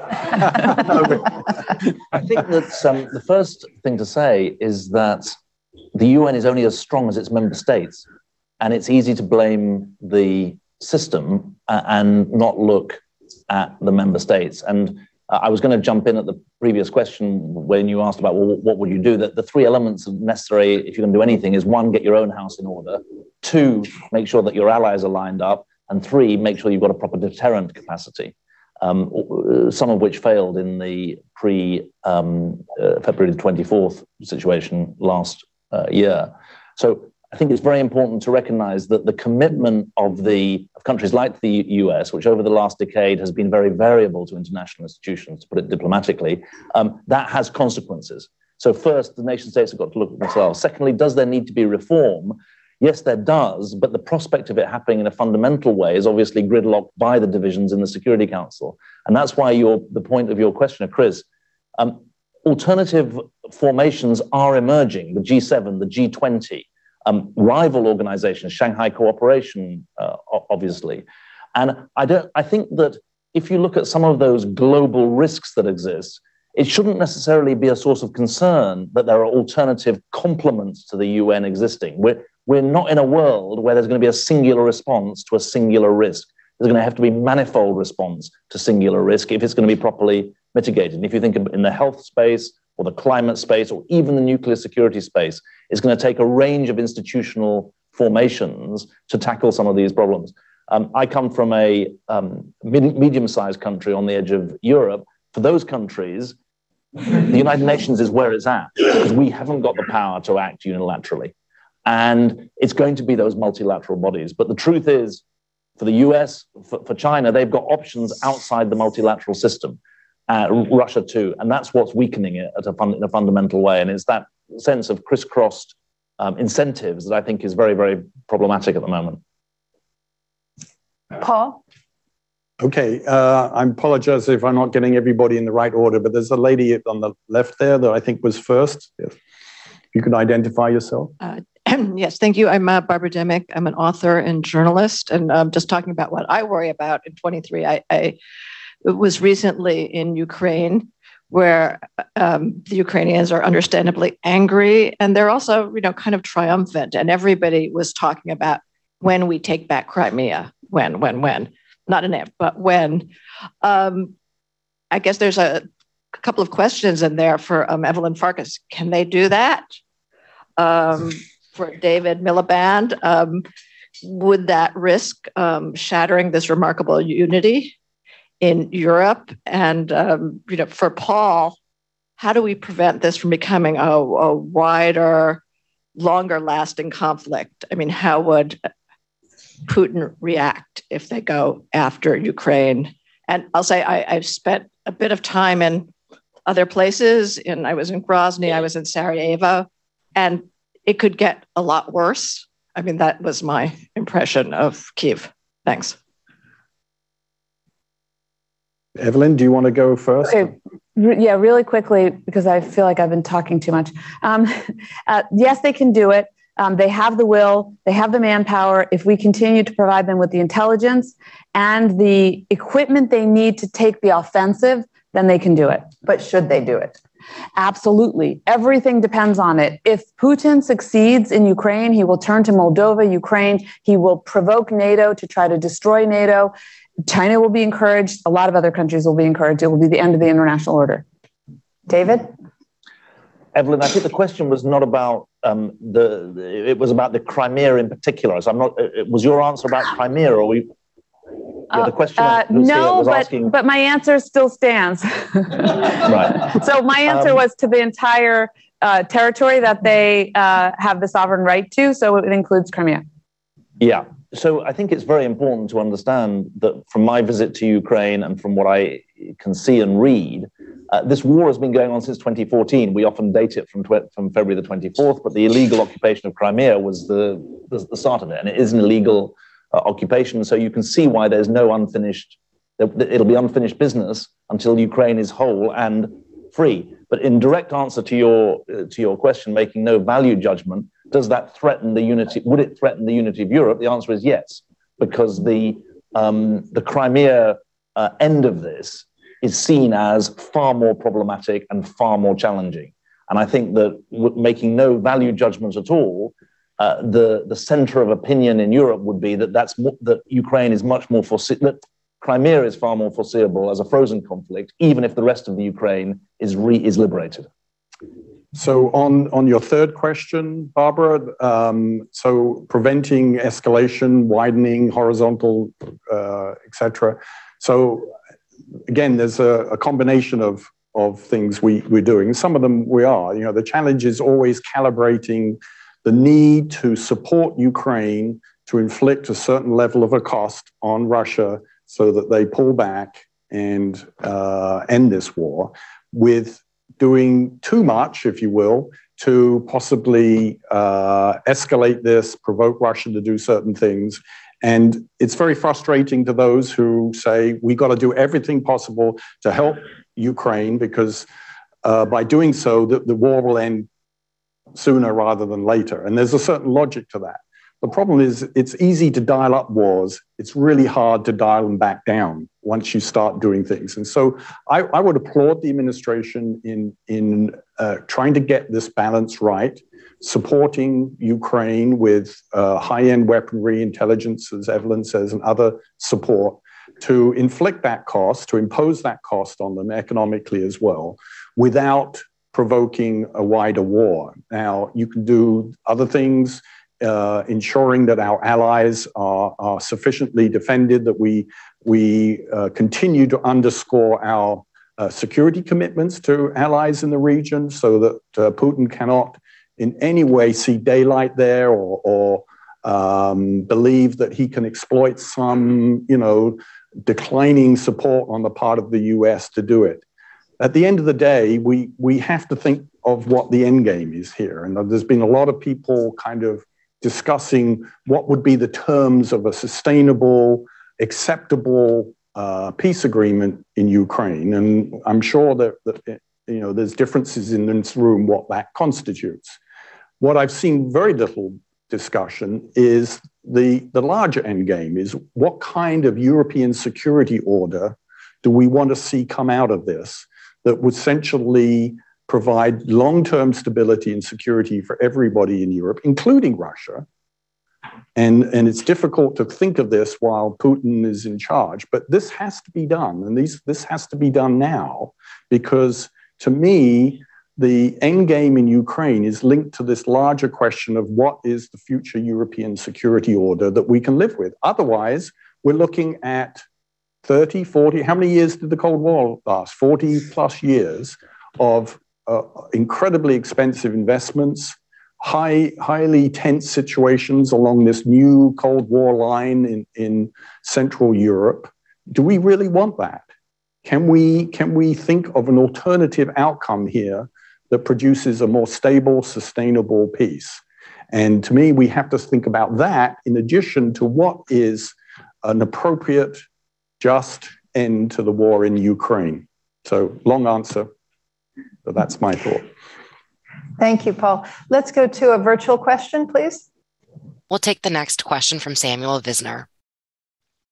I think that um, the first thing to say is that the U N is only as strong as its member states, and it's easy to blame the system uh, and not look at the member states. And uh, I was going to jump in at the previous question when you asked about, well, what would you do? That the three elements necessary if you're going to do anything is, one, get your own house in order; two, make sure that your allies are lined up; and three, make sure you've got a proper deterrent capacity. Um, some of which failed in the pre um, uh, February twenty-fourth situation last uh, year. So I think it's very important to recognize that the commitment of the of countries like the U S, which over the last decade has been very variable to international institutions, to put it diplomatically, um, that has consequences. So first, the nation states have got to look at themselves. Secondly, does there need to be reform? Yes, there does, but the prospect of it happening in a fundamental way is obviously gridlocked by the divisions in the Security Council. And that's why your, the point of your question, Chris, um, alternative formations are emerging, the G seven, the G twenty, um, rival organizations, Shanghai Cooperation, uh, obviously. And I, don't, I think that if you look at some of those global risks that exist, it shouldn't necessarily be a source of concern that there are alternative complements to the U N existing. We're, We're not in a world where there's going to be a singular response to a singular risk. There's going to have to be manifold response to singular risk if it's going to be properly mitigated. And if you think in the health space or the climate space or even the nuclear security space, it's going to take a range of institutional formations to tackle some of these problems. Um, I come from a um, mid- medium-sized country on the edge of Europe. For those countries, the United Nations is where it's at because we haven't got the power to act unilaterally. And it's going to be those multilateral bodies. But the truth is, for the U S, for, for China, they've got options outside the multilateral system, uh, Russia too. And that's what's weakening it at a fun, in a fundamental way. And it's that sense of crisscrossed um, incentives that I think is very, very problematic at the moment. Paul? Okay, uh, I apologize if I'm not getting everybody in the right order, but there's a lady on the left there that I think was first. If you could identify yourself. Uh, Yes, thank you. I'm uh, Barbara Demick. I'm an author and journalist, and I'm um, just talking about what I worry about in twenty-three. I, I was recently in Ukraine, where um, the Ukrainians are understandably angry, and they're also, you know, kind of triumphant. And everybody was talking about when we take back Crimea, when, when, when, not an if, but when. Um, I guess there's a couple of questions in there for um, Evelyn Farkas. Can they do that? Um, For David Miliband, um, would that risk um, shattering this remarkable unity in Europe? And um, you know, for Paul, how do we prevent this from becoming a, a wider, longer-lasting conflict? I mean, how would Putin react if they go after Ukraine? And I'll say I, I've spent a bit of time in other places. In I was in Grozny, I was in Sarajevo, and it could get a lot worse. I mean, that was my impression of Kyiv. Thanks. Evelyn, do you want to go first? Okay. Yeah, really quickly, because I feel like I've been talking too much. Um, uh, yes, they can do it. Um, they have the will, they have the manpower. If we continue to provide them with the intelligence and the equipment they need to take the offensive, then they can do it. But should they do it? Absolutely. Everything depends on it. If Putin succeeds in Ukraine, he will turn to Moldova, Ukraine. He will provoke NATO to try to destroy NATO. China will be encouraged. A lot of other countries will be encouraged. It will be the end of the international order. David? Evelyn, I think the question was not about um, the, it was about the Crimea in particular. So I'm not, it, was your answer about Crimea or we? Yeah, the question uh, was no, was but, asking... but my answer still stands. Right. So my answer um, was to the entire uh, territory that they uh, have the sovereign right to. So it includes Crimea. Yeah. So I think it's very important to understand that from my visit to Ukraine and from what I can see and read, uh, this war has been going on since twenty fourteen. We often date it from, tw- from February the twenty-fourth, but the illegal occupation of Crimea was the, the, the start of it. And it is an illegal uh, occupation. So you can see why there's no unfinished, it'll be unfinished business until Ukraine is whole and free. But in direct answer to your, uh, to your question, making no value judgment, does that threaten the unity? Would it threaten the unity of Europe? The answer is yes, because the um, the Crimea uh, end of this is seen as far more problematic and far more challenging. And I think that w- making no value judgments at all, uh, the the center of opinion in Europe would be that that's mo- that Ukraine is much more forese- that Crimea is far more foreseeable as a frozen conflict, even if the rest of the Ukraine is re- is liberated. So on, on your third question, Barbara, um, so preventing escalation, widening, horizontal, uh, et cetera. So again, there's a, a combination of, of things we, we're doing. Some of them we are. You know, the challenge is always calibrating the need to support Ukraine to inflict a certain level of a cost on Russia so that they pull back and uh, end this war with doing too much, if you will, to possibly uh, escalate this, provoke Russia to do certain things. And it's very frustrating to those who say, we got to do everything possible to help Ukraine because uh, by doing so, the, the war will end sooner rather than later. And there's a certain logic to that. The problem is it's easy to dial up wars. It's really hard to dial them back down once you start doing things. And so I, I would applaud the administration in, in uh, trying to get this balance right, supporting Ukraine with uh, high-end weaponry, intelligence, as Evelyn says, and other support to inflict that cost, to impose that cost on them economically as well, without provoking a wider war. Now, you can do other things, Uh, ensuring that our allies are, are sufficiently defended, that we, we uh, continue to underscore our uh, security commitments to allies in the region so that uh, Putin cannot in any way see daylight there or, or um, believe that he can exploit some, you know, declining support on the part of the U S to do it. At the end of the day, we, we have to think of what the end game is here. And there's been a lot of people kind of discussing what would be the terms of a sustainable, acceptable uh, peace agreement in Ukraine. And I'm sure that, that you know, there's differences in this room what that constitutes. What I've seen very little discussion is the, the larger end game is what kind of European security order do we want to see come out of this that would essentially provide long-term stability and security for everybody in Europe, including Russia. And, and it's difficult to think of this while Putin is in charge, but this has to be done. And these, this has to be done now, because to me, the end game in Ukraine is linked to this larger question of what is the future European security order that we can live with. Otherwise, we're looking at thirty, forty, how many years did the Cold War last? forty plus years of Uh, incredibly expensive investments, high, highly tense situations along this new Cold War line in, in Central Europe. Do we really want that? Can we, can we think of an alternative outcome here that produces a more stable, sustainable peace? And to me, we have to think about that in addition to what is an appropriate, just end to the war in Ukraine. So long answer. So that's my thought. Thank you, Paul. Let's go to a virtual question, please. We'll take the next question from Samuel Visner.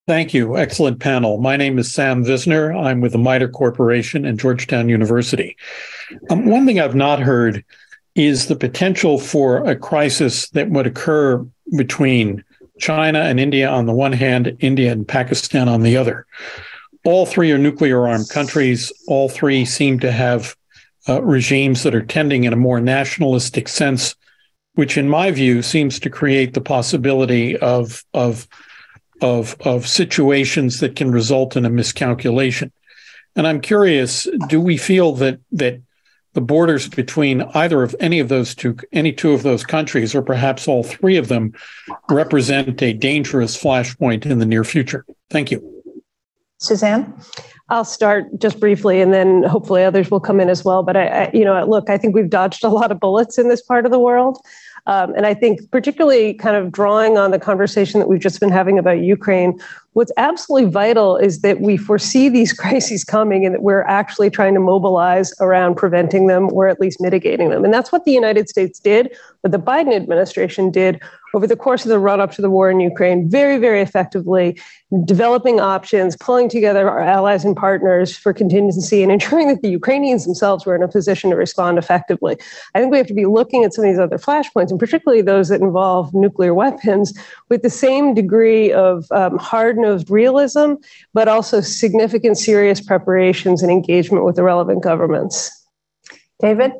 Thank you. Excellent panel. My name is Sam Visner. I'm with the MITRE Corporation and Georgetown University. Um, one thing I've not heard is the potential for a crisis that would occur between China and India on the one hand, India and Pakistan on the other. All three are nuclear-armed countries. All three seem to have uh, regimes that are tending in a more nationalistic sense, which in my view seems to create the possibility of, of, of, of situations that can result in a miscalculation. And I'm curious, do we feel that that the borders between either of any of those two, any two of those countries, or perhaps all three of them, represent a dangerous flashpoint in the near future? Thank you. Suzanne? I'll start just briefly, and then hopefully others will come in as well. But I, I you know, look, I think we've dodged a lot of bullets in this part of the world. Um, and I think particularly kind of drawing on the conversation that we've just been having about Ukraine, what's absolutely vital is that we foresee these crises coming and that we're actually trying to mobilize around preventing them or at least mitigating them. And that's what the United States did, what the Biden administration did over the course of the run-up to the war in Ukraine, very, very effectively, developing options, pulling together our allies and partners for contingency, and ensuring that the Ukrainians themselves were in a position to respond effectively. I think we have to be looking at some of these other flashpoints, and particularly those that involve nuclear weapons, with the same degree of um, hard-nosed realism, but also significant serious preparations and engagement with the relevant governments. David?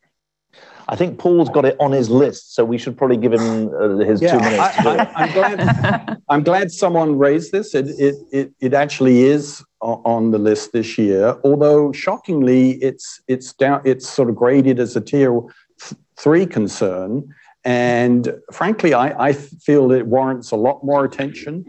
I think Paul's got it on his list, so we should probably give him uh, his yeah, two minutes. I, to I, I'm glad. I'm glad someone raised this. It, it it it actually is on the list this year. Although shockingly, it's it's down. It's sort of graded as a tier three concern, and frankly, I I feel it warrants a lot more attention.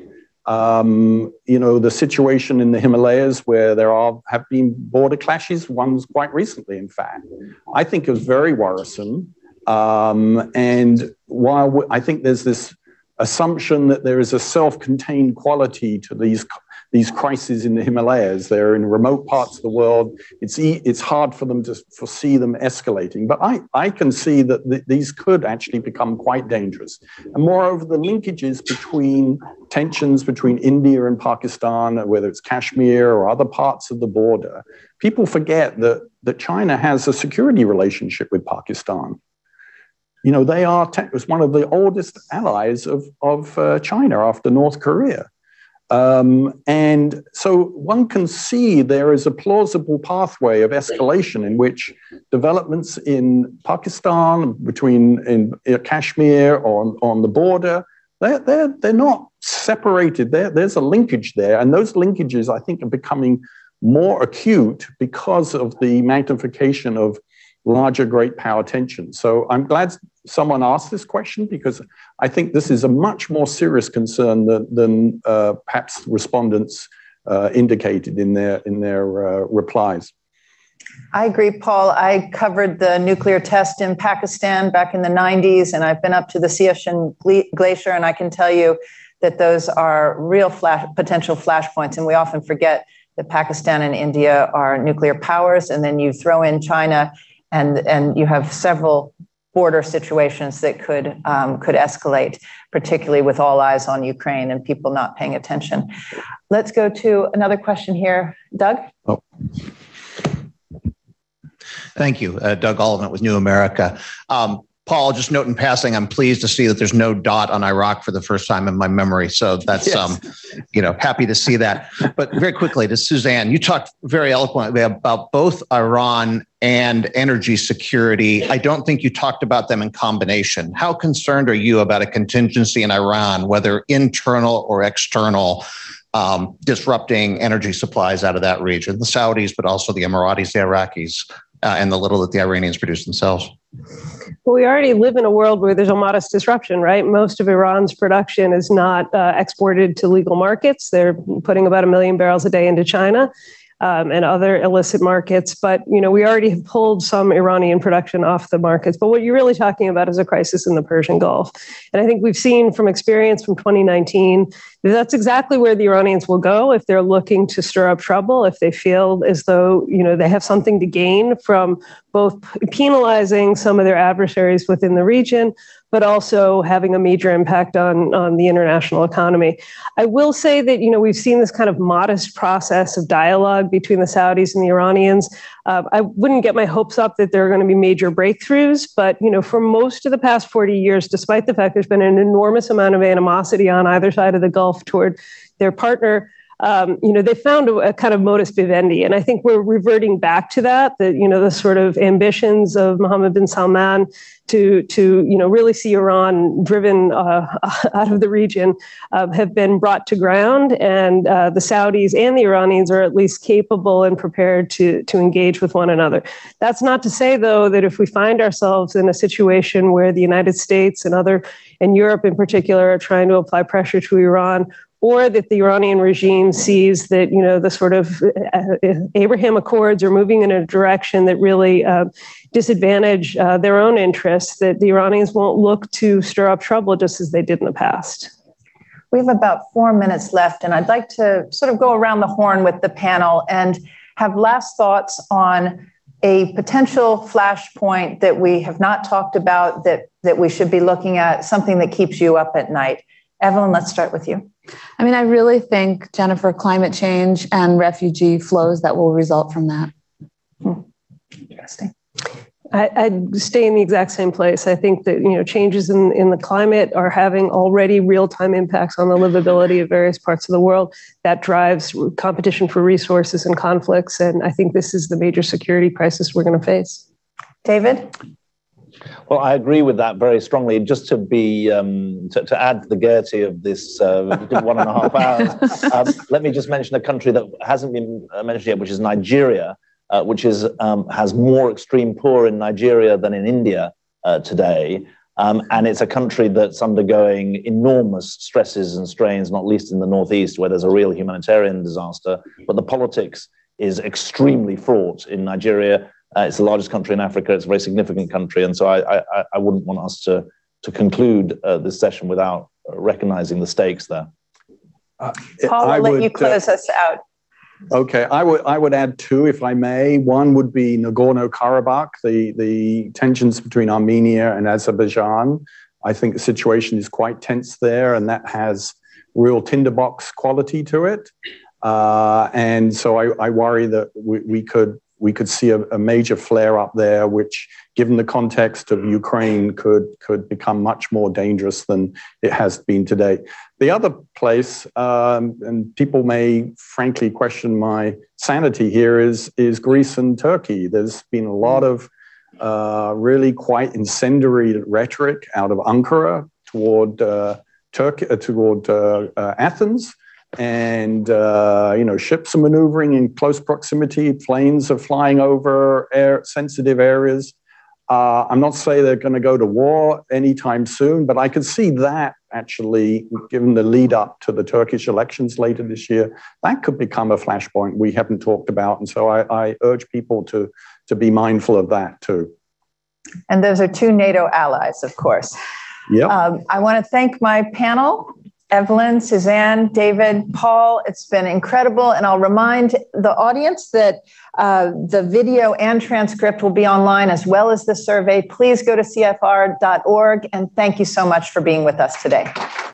Um, you know, the situation in the Himalayas where there are have been border clashes, one's quite recently, in fact, I think it was very worrisome. Um, and while I think there's this assumption that there is a self-contained quality to these these crises in the Himalayas, they're in remote parts of the world. It's e- it's hard for them to foresee them escalating. But I, I can see that th- these could actually become quite dangerous. And moreover, the linkages between tensions between India and Pakistan, whether it's Kashmir or other parts of the border, people forget that, that China has a security relationship with Pakistan. You know, they are te- it's one of the oldest allies of, of uh, China after North Korea. Um, and so one can see there is a plausible pathway of escalation in which developments in Pakistan, between in, in Kashmir or on, on the border, they're, they're, they're not separated. There, there's a linkage there. And those linkages, I think, are becoming more acute because of the magnification of larger great power tension. So I'm glad someone asked this question, because I think this is a much more serious concern than, than uh, perhaps respondents uh, indicated in their, in their uh, replies. I agree, Paul. I covered the nuclear test in Pakistan back in the nineties, and I've been up to the Siachen Glacier, and I can tell you that those are real flash, potential flashpoints, and we often forget that Pakistan and India are nuclear powers, and then you throw in China, and, and you have several border situations that could um, could escalate, particularly with all eyes on Ukraine and people not paying attention. Let's go to another question here. Doug? Oh. Thank you. Uh, Doug Oliphant with New America. Um, Paul, just note in passing, I'm pleased to see that there's no dot on Iraq for the first time in my memory. So that's, yes. um, you know, happy to see that. But very quickly to Suzanne, you talked very eloquently about both Iran and energy security. I don't think you talked about them in combination. How concerned are you about a contingency in Iran, whether internal or external, um, disrupting energy supplies out of that region, the Saudis, but also the Emiratis, the Iraqis, uh, and the little that the Iranians produce themselves? Well, we already live in a world where there's a modest disruption, right? Most of Iran's production is not uh, exported to legal markets. They're putting about a million barrels a day into China um, and other illicit markets. But, you know, we already have pulled some Iranian production off the markets. But what you're really talking about is a crisis in the Persian Gulf. And I think we've seen from experience from twenty nineteen, that that's exactly where the Iranians will go if they're looking to stir up trouble, if they feel as though, you know, they have something to gain from both penalizing some of their adversaries within the region, but also having a major impact on, on the international economy. I will say that, you know, we've seen this kind of modest process of dialogue between the Saudis and the Iranians. Uh, I wouldn't get my hopes up that there are going to be major breakthroughs, but, you know, for most of the past forty years, despite the fact there's been an enormous amount of animosity on either side of the Gulf toward their partner, Um, you know, they found a, a kind of modus vivendi. And I think we're reverting back to that, that, you know, the sort of ambitions of Mohammed bin Salman to, to you know, really see Iran driven uh, out of the region uh, have been brought to ground. And uh, the Saudis and the Iranians are at least capable and prepared to, to engage with one another. That's not to say, though, that if we find ourselves in a situation where the United States and other, and Europe in particular, are trying to apply pressure to Iran, or that the Iranian regime sees that, you know, the sort of uh, Abraham Accords are moving in a direction that really uh, disadvantage uh, their own interests, that the Iranians won't look to stir up trouble just as they did in the past. We have about four minutes left, and I'd like to sort of go around the horn with the panel and have last thoughts on a potential flashpoint that we have not talked about that, that we should be looking at, something that keeps you up at night. Evelyn, let's start with you. I mean, I really think, Jennifer, climate change and refugee flows that will result from that. Hmm. Interesting. I, I'd stay in the exact same place. I think that, you know, changes in, in the climate are having already real-time impacts on the livability of various parts of the world. That drives competition for resources and conflicts. And I think this is the major security crisis we're going to face. David? Well, I agree with that very strongly. Just to be um, to, to add to the gaiety of this uh, one and a half hours, um, let me just mention a country that hasn't been mentioned yet, which is Nigeria, uh, which is um, has more extreme poor in Nigeria than in India uh, today, um, and it's a country that's undergoing enormous stresses and strains, not least in the northeast, where there's a real humanitarian disaster. But the politics is extremely fraught in Nigeria. Uh, it's the largest country in Africa. It's a very significant country. And so I, I, I wouldn't want us to, to conclude uh, this session without recognizing the stakes there. Uh, Paul, I'll let would, you close uh, us out. Okay, I would I would add two, if I may. One would be Nagorno-Karabakh, the, the tensions between Armenia and Azerbaijan. I think the situation is quite tense there, and that has real tinderbox quality to it. Uh, and so I, I worry that we, we could we could see a, a major flare up there, which, given the context of Ukraine, could could become much more dangerous than it has been today. The other place, um, and people may frankly question my sanity here, is, is Greece and Turkey. There's been a lot of uh, really quite incendiary rhetoric out of Ankara toward uh, Turkey, uh, toward uh, uh, Athens. And, uh, you know, ships are maneuvering in close proximity. Planes are flying over air, sensitive areas. Uh, I'm not saying they're going to go to war anytime soon, but I could see that actually, given the lead up to the Turkish elections later this year, that could become a flashpoint we haven't talked about. And so I, I urge people to, to be mindful of that too. And those are two NATO allies, of course. Yep. Um, I want to thank my panel. Evelyn, Suzanne, David, Paul, it's been incredible. And I'll remind the audience that uh, the video and transcript will be online as well as the survey. Please go to C F R dot org. And thank you so much for being with us today.